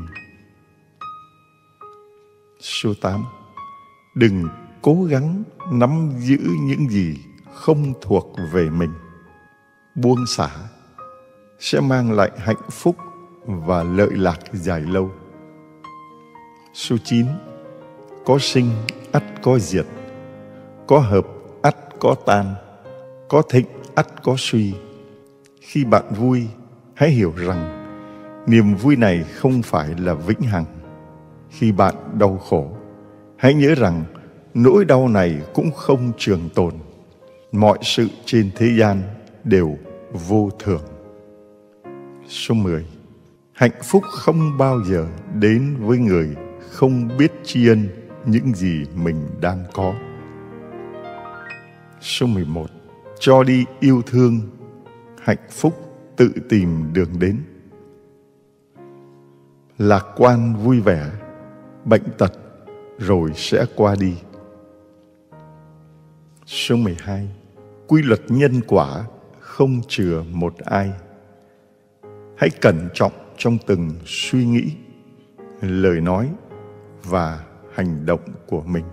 Speaker 1: Số 8. Đừng cố gắng nắm giữ những gì không thuộc về mình. Buông xả sẽ mang lại hạnh phúc và lợi lạc dài lâu. Số 9. Có sinh ắt có diệt, có hợp ắt có tan, có thịnh ắt có suy. Khi bạn vui, hãy hiểu rằng niềm vui này không phải là vĩnh hằng. Khi bạn đau khổ, hãy nhớ rằng nỗi đau này cũng không trường tồn. Mọi sự trên thế gian đều vô thường. Số 10. Hạnh phúc không bao giờ đến với người không biết tri ân những gì mình đang có. Số 11. Cho đi yêu thương, hạnh phúc tự tìm đường đến. Lạc quan vui vẻ, bệnh tật rồi sẽ qua đi. Số 12. Quy luật nhân quả không chừa một ai. Hãy cẩn trọng trong từng suy nghĩ, lời nói và hành động của mình.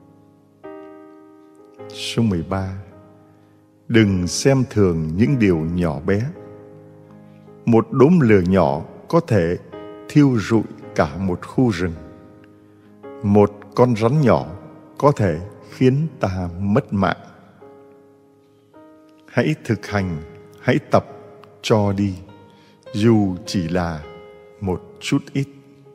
Speaker 1: Số 13. Đừng xem thường những điều nhỏ bé. Một đốm lửa nhỏ có thể thiêu rụi cả một khu rừng. Một con rắn nhỏ có thể khiến ta mất mạng. Hãy thực hành, hãy tập cho đi, dù chỉ là một chút ít.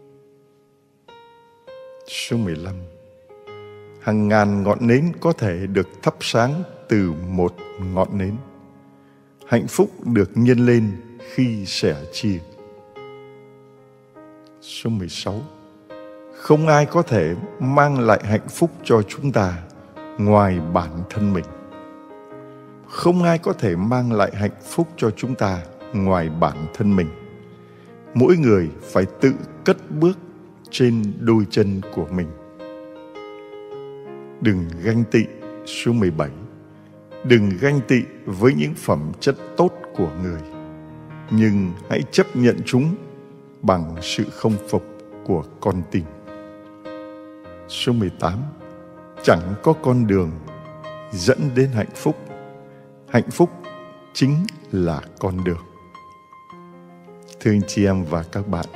Speaker 1: Số 15. Hàng ngàn ngọn nến có thể được thắp sáng từ một ngọn nến. Hạnh phúc được nhân lên khi sẻ chia. Số 16. Không ai có thể mang lại hạnh phúc cho chúng ta ngoài bản thân mình. Không ai có thể mang lại hạnh phúc cho chúng ta ngoài bản thân mình. Mỗi người phải tự cất bước trên đôi chân của mình. Đừng ganh tị. Số 17. Đừng ganh tị với những phẩm chất tốt của người, nhưng hãy chấp nhận chúng bằng sự không phục của con tim. Số 18. Chẳng có con đường dẫn đến hạnh phúc. Hạnh phúc chính là con đường. Thưa anh chị em và các bạn,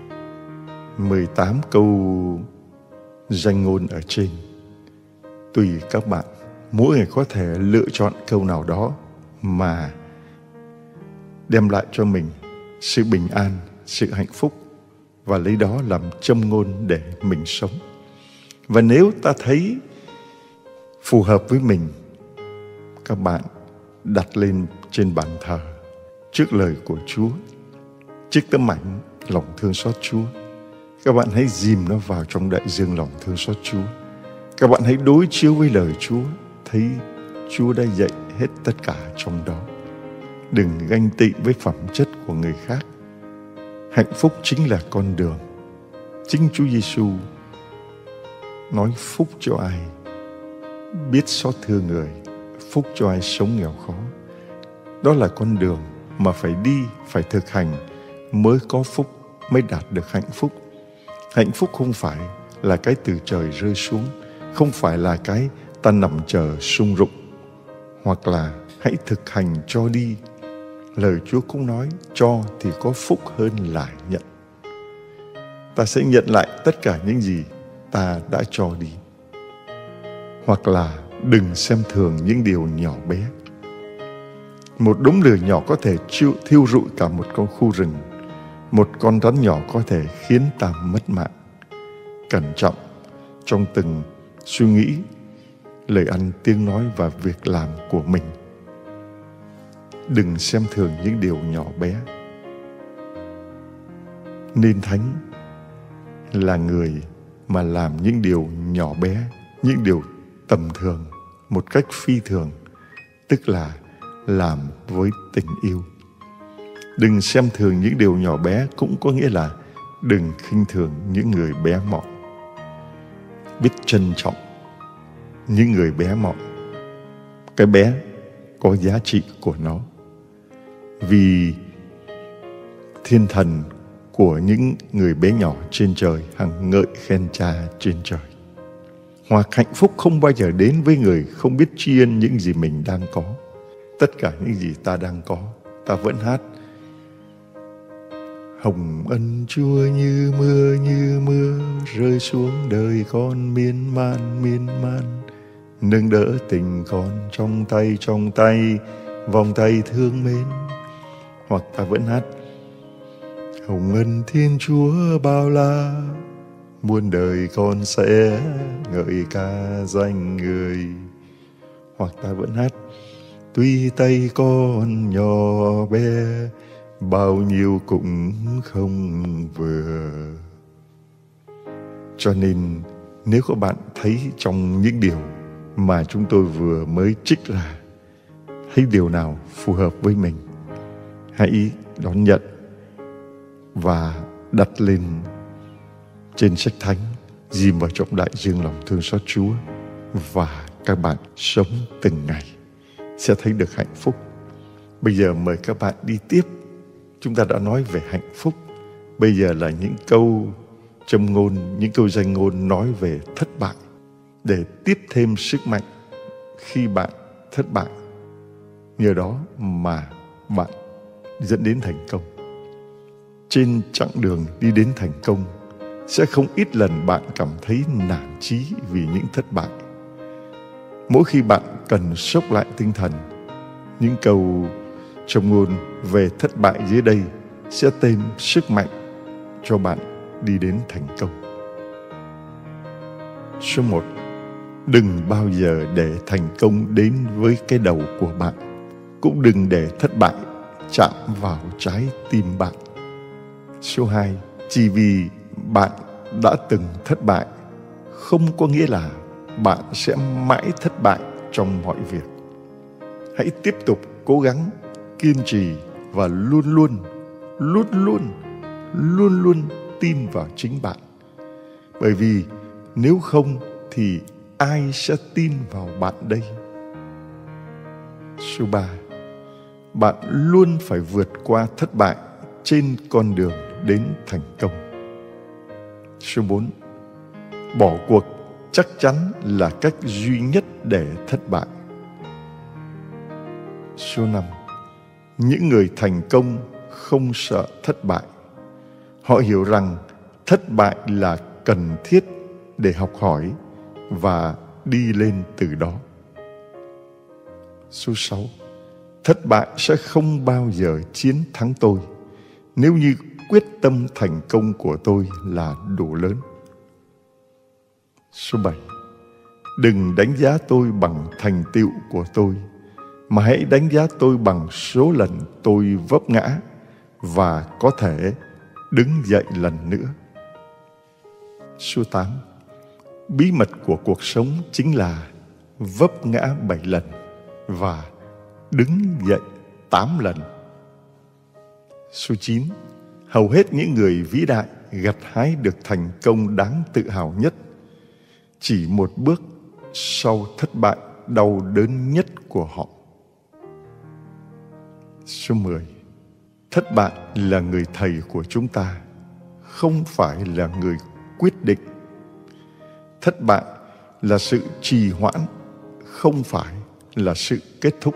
Speaker 1: 18 câu danh ngôn ở trên, tùy các bạn, mỗi người có thể lựa chọn câu nào đó mà đem lại cho mình sự bình an, sự hạnh phúc, và lấy đó làm châm ngôn để mình sống. Và nếu ta thấy phù hợp với mình, các bạn đặt lên trên bàn thờ, trước lời của Chúa, trước tấm ảnh lòng thương xót Chúa. Các bạn hãy dìm nó vào trong đại dương lòng thương xót Chúa. Các bạn hãy đối chiếu với lời Chúa, thấy Chúa đã dạy hết tất cả trong đó. Đừng ganh tị với phẩm chất của người khác. Hạnh phúc chính là con đường. Chính Chúa Giêsu nói phúc cho ai biết xót thương người, phúc cho ai sống nghèo khó. Đó là con đường mà phải đi, phải thực hành mới có phúc, mới đạt được hạnh phúc. Hạnh phúc không phải là cái từ trời rơi xuống, không phải là cái ta nằm chờ sung rụng, hoặc là hãy thực hành cho đi. Lời Chúa cũng nói cho thì có phúc hơn là nhận. Ta sẽ nhận lại tất cả những gì ta đã cho đi. Hoặc là đừng xem thường những điều nhỏ bé. Một đống lửa nhỏ có thể thiêu rụi cả một con khu rừng. Một con rắn nhỏ có thể khiến ta mất mạng. Cẩn trọng trong từng suy nghĩ, lời ăn, tiếng nói và việc làm của mình. Đừng xem thường những điều nhỏ bé. Nên thánh là người mà làm những điều nhỏ bé, những điều tầm thường một cách phi thường, tức là làm với tình yêu. Đừng xem thường những điều nhỏ bé cũng có nghĩa là đừng khinh thường những người bé mọn. Biết trân trọng những người bé mọn. Cái bé có giá trị của nó. Vì thiên thần của những người bé nhỏ trên trời hằng ngợi khen Cha trên trời. Hoặc hạnh phúc không bao giờ đến với người không biết tri ân những gì mình đang có. Tất cả những gì ta đang có, ta vẫn hát: hồng ân Chúa như mưa rơi xuống đời con miên man, nâng đỡ tình con trong tay vòng tay thương mến. Hoặc ta vẫn hát: hồng ân Thiên Chúa bao la, muôn đời con sẽ ngợi ca danh người. Hoặc ta vẫn hát: tuy tay con nhỏ bé, bao nhiêu cũng không vừa. Cho nên nếu các bạn thấy trong những điều mà chúng tôi vừa mới trích ra, thấy điều nào phù hợp với mình, hãy đón nhận và đặt lên trên sách thánh, dìm vào trong đại dương lòng thương xót Chúa, và các bạn sống từng ngày sẽ thấy được hạnh phúc. Bây giờ mời các bạn đi tiếp. Chúng ta đã nói về hạnh phúc. Bây giờ là những câu châm ngôn, những câu danh ngôn nói về thất bại, để tiếp thêm sức mạnh khi bạn thất bại. Nhờ đó mà bạn dẫn đến thành công. Trên chặng đường đi đến thành công, sẽ không ít lần bạn cảm thấy nản chí vì những thất bại. Mỗi khi bạn cần sốc lại tinh thần, những câu châm ngôn về thất bại dưới đây sẽ thêm sức mạnh cho bạn đi đến thành công. Số 1. Đừng bao giờ để thành công đến với cái đầu của bạn. Cũng đừng để thất bại chạm vào trái tim bạn. Số 2. Chỉ vì bạn đã từng thất bại, không có nghĩa là bạn sẽ mãi thất bại trong mọi việc. Hãy tiếp tục cố gắng, kiên trì và luôn luôn tin vào chính bạn. Bởi vì nếu không thì ai sẽ tin vào bạn đây? Số 3. Bạn luôn phải vượt qua thất bại trên con đường đến thành công. Số 4. Bỏ cuộc chắc chắn là cách duy nhất để thất bại. Số 5. Những người thành công không sợ thất bại. Họ hiểu rằng thất bại là cần thiết để học hỏi và đi lên từ đó. Số 6. Thất bại sẽ không bao giờ chiến thắng tôi nếu như quyết tâm thành công của tôi là đủ lớn. Số 7. Đừng đánh giá tôi bằng thành tựu của tôi, mà hãy đánh giá tôi bằng số lần tôi vấp ngã và có thể đứng dậy lần nữa. Số 8. Bí mật của cuộc sống chính là vấp ngã 7 lần và đứng dậy 8 lần. Số 9. Hầu hết những người vĩ đại gặt hái được thành công đáng tự hào nhất chỉ một bước sau thất bại đau đớn nhất của họ. Số 10. Thất bại là người thầy của chúng ta, không phải là người quyết định. Thất bại là sự trì hoãn, không phải là sự kết thúc.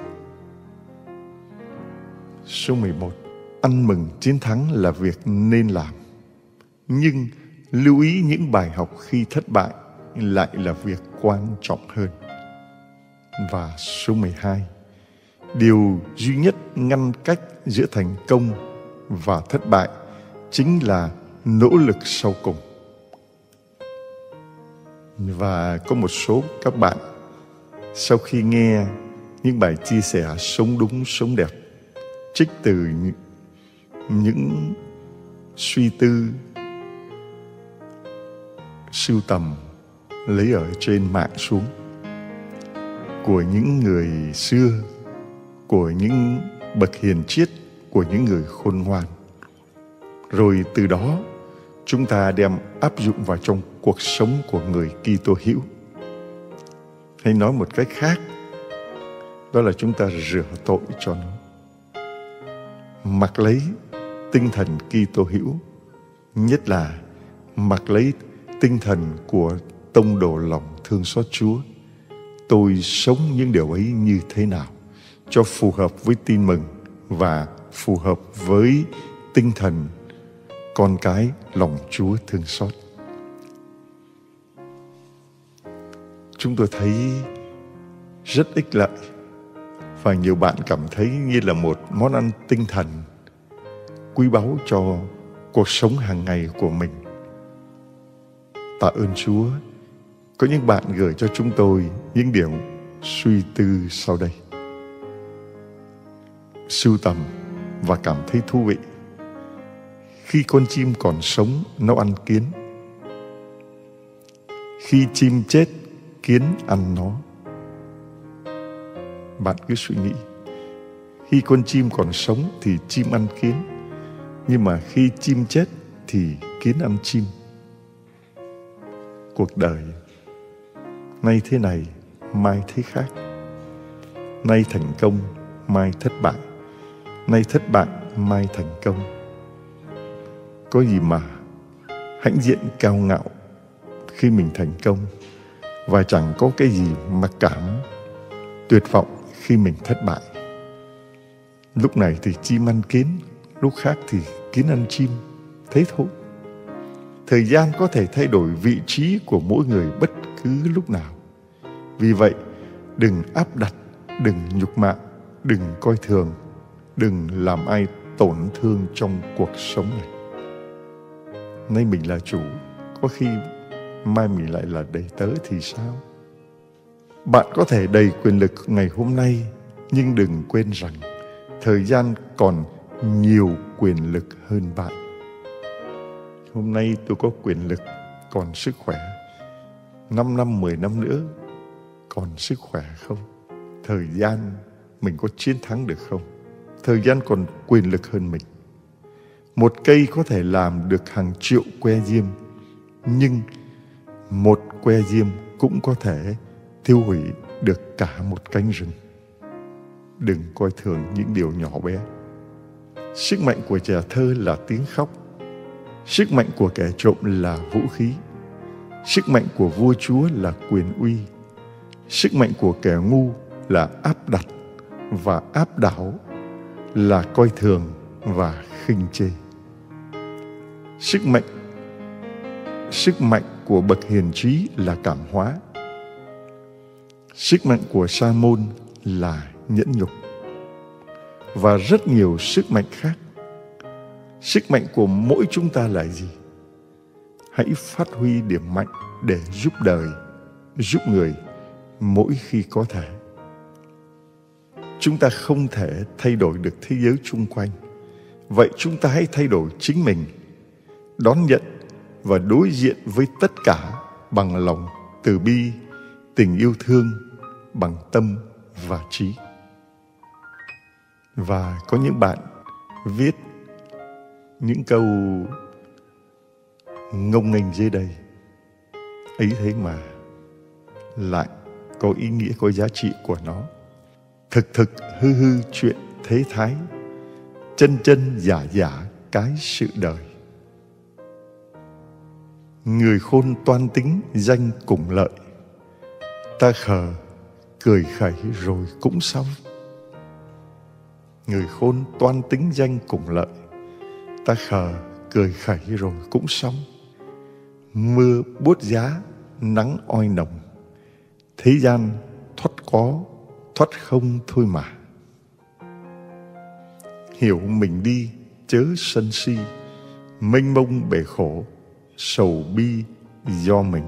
Speaker 1: Số 11. Ăn mừng chiến thắng là việc nên làm, nhưng lưu ý những bài học khi thất bại lại là việc quan trọng hơn. Và số 12. Điều duy nhất ngăn cách giữa thành công và thất bại chính là nỗ lực sau cùng. Và có một số các bạn sau khi nghe những bài chia sẻ sống đúng sống đẹp trích từ những suy tư sưu tầm lấy ở trên mạng xuống của những người xưa, của những bậc hiền triết, của những người khôn ngoan, rồi từ đó chúng ta đem áp dụng vào trong cuộc sống của người Kitô hữu. Hay nói một cách khác, đó là chúng ta rửa tội cho nó, mặc lấy tinh thần Kitô hữu, nhất là mặc lấy tinh thần của tông đồ lòng thương xót Chúa. Tôi sống những điều ấy như thế nào cho phù hợp với tin mừng và phù hợp với tinh thần con cái lòng Chúa thương xót. Chúng tôi thấy rất ích lợi và nhiều bạn cảm thấy như là một món ăn tinh thần quý báu cho cuộc sống hàng ngày của mình. Tạ ơn Chúa, có những bạn gửi cho chúng tôi những điều suy tư sau đây. Sưu tầm và cảm thấy thú vị. Khi con chim còn sống, nó ăn kiến. Khi chim chết, kiến ăn nó. Bạn cứ suy nghĩ. Khi con chim còn sống thì chim ăn kiến, nhưng mà khi chim chết thì kiến ăn chim. Cuộc đời nay thế này, mai thế khác. Nay thành công, mai thất bại. Nay thất bại, mai thành công. Có gì mà hãnh diện cao ngạo khi mình thành công, và chẳng có cái gì mặc cảm tuyệt vọng khi mình thất bại. Lúc này thì chim ăn kiến, lúc khác thì kiến ăn chim. Thế thôi. Thời gian có thể thay đổi vị trí của mỗi người bất cứ lúc nào. Vì vậy, đừng áp đặt, đừng nhục mạ, đừng coi thường, đừng làm ai tổn thương trong cuộc sống này. Nay mình là chủ, có khi mai mình lại là đầy tớ thì sao? Bạn có thể đầy quyền lực ngày hôm nay, nhưng đừng quên rằng thời gian còn nhiều quyền lực hơn bạn. Hôm nay tôi có quyền lực, còn sức khỏe. 5 năm, 10 năm nữa, còn sức khỏe không? Thời gian mình có chiến thắng được không? Thời gian còn quyền lực hơn mình. Một cây có thể làm được hàng triệu que diêm, nhưng một que diêm cũng có thể tiêu hủy được cả một cánh rừng. Đừng coi thường những điều nhỏ bé. Sức mạnh của trẻ thơ là tiếng khóc. Sức mạnh của kẻ trộm là vũ khí. Sức mạnh của vua chúa là quyền uy. Sức mạnh của kẻ ngu là áp đặt và áp đảo, là coi thường và khinh chê. Sức mạnh của bậc hiền trí là cảm hóa. Sức mạnh của Sa-môn là nhẫn nhục. Và rất nhiều sức mạnh khác. Sức mạnh của mỗi chúng ta là gì? Hãy phát huy điểm mạnh để giúp đời, giúp người mỗi khi có thể. Chúng ta không thể thay đổi được thế giới chung quanh. Vậy chúng ta hãy thay đổi chính mình, đón nhận và đối diện với tất cả bằng lòng từ bi, tình yêu thương, bằng tâm và trí. Và có những bạn viết những câu ngông nghênh dưới đây, ấy thế mà lại có ý nghĩa, có giá trị của nó. Thực hư hư chuyện thế thái, chân giả cái sự đời. Người khôn toan tính danh cùng lợi, ta khờ cười khẩy rồi cũng xong. Người khôn toan tính danh cùng lợi, ta khờ cười khẩy rồi cũng xong. Mưa buốt giá, nắng oi nồng, thế gian thoát có, thoát không thôi mà. Hiểu mình đi chớ sân si, mênh mông bể khổ, sầu bi do mình.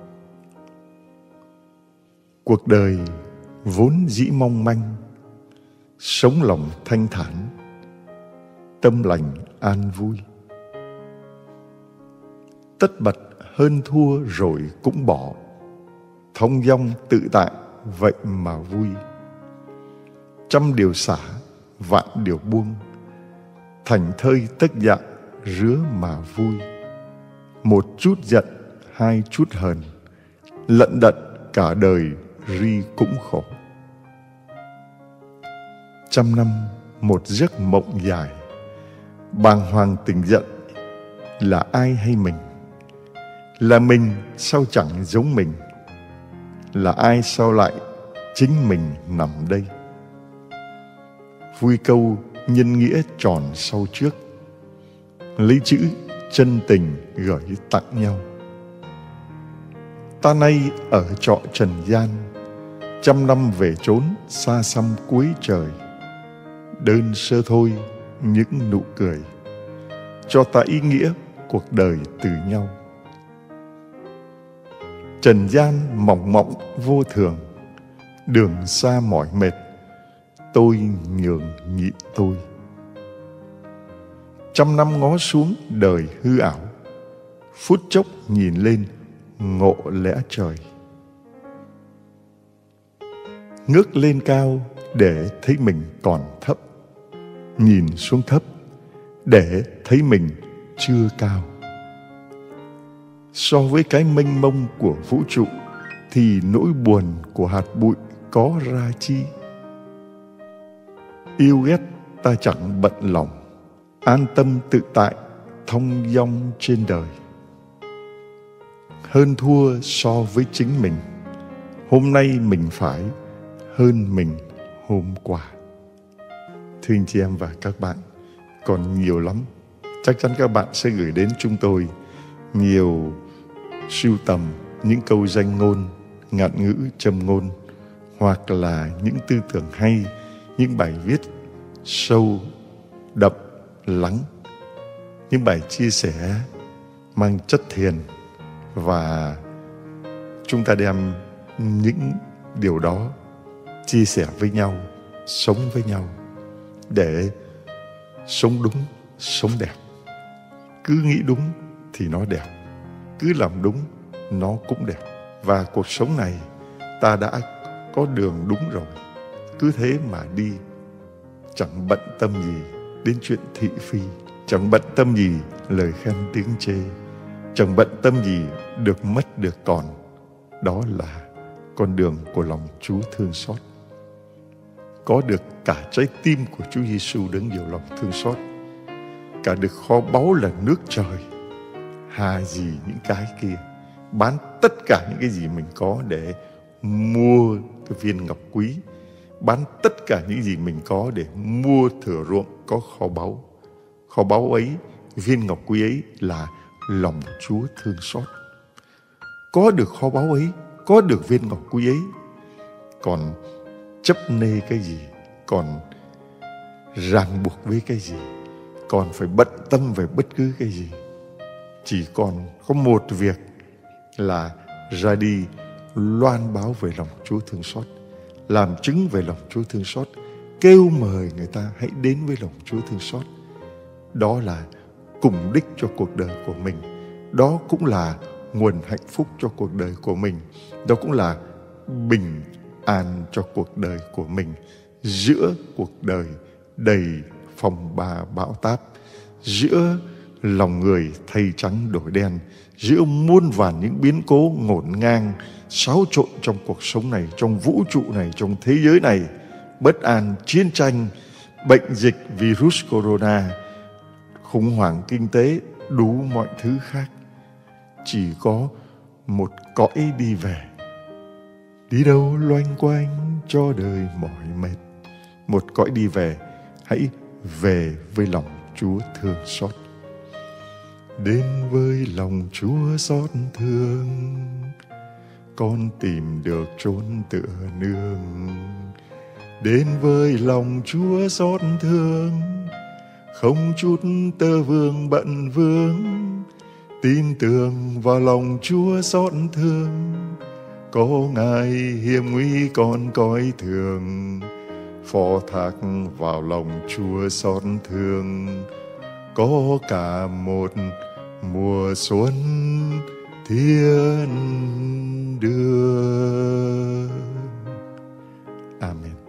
Speaker 1: Cuộc đời vốn dĩ mong manh, sống lòng thanh thản, tâm lành an vui. Tất bật hơn thua rồi cũng bỏ, thong dong tự tại vậy mà vui. Trăm điều xả, vạn điều buông, thành thơi tất dạ rứa mà vui. Một chút giận, hai chút hờn, lận đận cả đời ri cũng khổ. Trăm năm một giấc mộng dài, bàng hoàng tỉnh giận, là ai hay mình? Là mình sao chẳng giống mình? Là ai sao lại chính mình nằm đây? Vui câu nhân nghĩa tròn sau trước, lấy chữ chân tình gửi tặng nhau. Ta nay ở trọ trần gian, trăm năm về chốn xa xăm cuối trời. Đơn sơ thôi những nụ cười, cho ta ý nghĩa cuộc đời từ nhau. Trần gian mỏng mộng vô thường, đường xa mỏi mệt, tôi nhường nhịn tôi. Trăm năm ngó xuống đời hư ảo, phút chốc nhìn lên ngộ lẽ trời. Ngước lên cao để thấy mình còn thấp, nhìn xuống thấp để thấy mình chưa cao. So với cái mênh mông của vũ trụ thì nỗi buồn của hạt bụi có ra chi. Yêu ghét ta chẳng bận lòng, an tâm tự tại thong dong trên đời. Hơn thua so với chính mình, hôm nay mình phải hơn mình hôm qua. Thưa anh chị em và các bạn, còn nhiều lắm. Chắc chắn các bạn sẽ gửi đến chúng tôi nhiều sưu tầm những câu danh ngôn, ngạn ngữ châm ngôn, hoặc là những tư tưởng hay, những bài viết sâu, đậm, lắng, những bài chia sẻ mang chất thiền, và chúng ta đem những điều đó chia sẻ với nhau, sống với nhau để sống đúng, sống đẹp. Cứ nghĩ đúng thì nó đẹp, cứ làm đúng nó cũng đẹp. Và cuộc sống này ta đã có đường đúng rồi, cứ thế mà đi, chẳng bận tâm gì đến chuyện thị phi, chẳng bận tâm gì lời khen tiếng chê, chẳng bận tâm gì được mất được còn. Đó là con đường của lòng Chúa thương xót. Có được cả trái tim của Chúa Giêsu đấng nhiều lòng thương xót, cả được kho báu là nước trời, hà gì những cái kia. bán tất cả những cái gì mình có để mua cái viên ngọc quý, bán tất cả những gì mình có để mua thửa ruộng có kho báu. Kho báu ấy, viên ngọc quý ấy là lòng Chúa thương xót. Có được kho báu ấy, có được viên ngọc quý ấy, còn chấp nê cái gì, còn ràng buộc với cái gì, còn phải bận tâm về bất cứ cái gì. Chỉ còn có một việc là ra đi loan báo về lòng Chúa thương xót, làm chứng về lòng Chúa thương xót, kêu mời người ta hãy đến với lòng Chúa thương xót. Đó là cùng đích cho cuộc đời của mình. Đó cũng là nguồn hạnh phúc cho cuộc đời của mình. Đó cũng là bình an cho cuộc đời của mình. Giữa cuộc đời đầy phong ba bão táp, giữa lòng người thay trắng đổi đen, giữa muôn vàn những biến cố ngổn ngang, xáo trộn trong cuộc sống này, trong vũ trụ này, trong thế giới này, bất an, chiến tranh, bệnh dịch, virus corona, khủng hoảng kinh tế, đủ mọi thứ khác. Chỉ có một cõi đi về. Đi đâu loanh quanh cho đời mỏi mệt. Một cõi đi về, hãy về với lòng Chúa thương xót. Đến với lòng Chúa xót thương, con tìm được chốn tựa nương. Đến với lòng Chúa xót thương, không chút tơ vương bận vương. Tin tưởng vào lòng Chúa xót thương, có Ngài hiểm nguy còn coi thường. Phó thác vào lòng Chúa xót thương, có cả một mùa xuân thiên đường. Amen.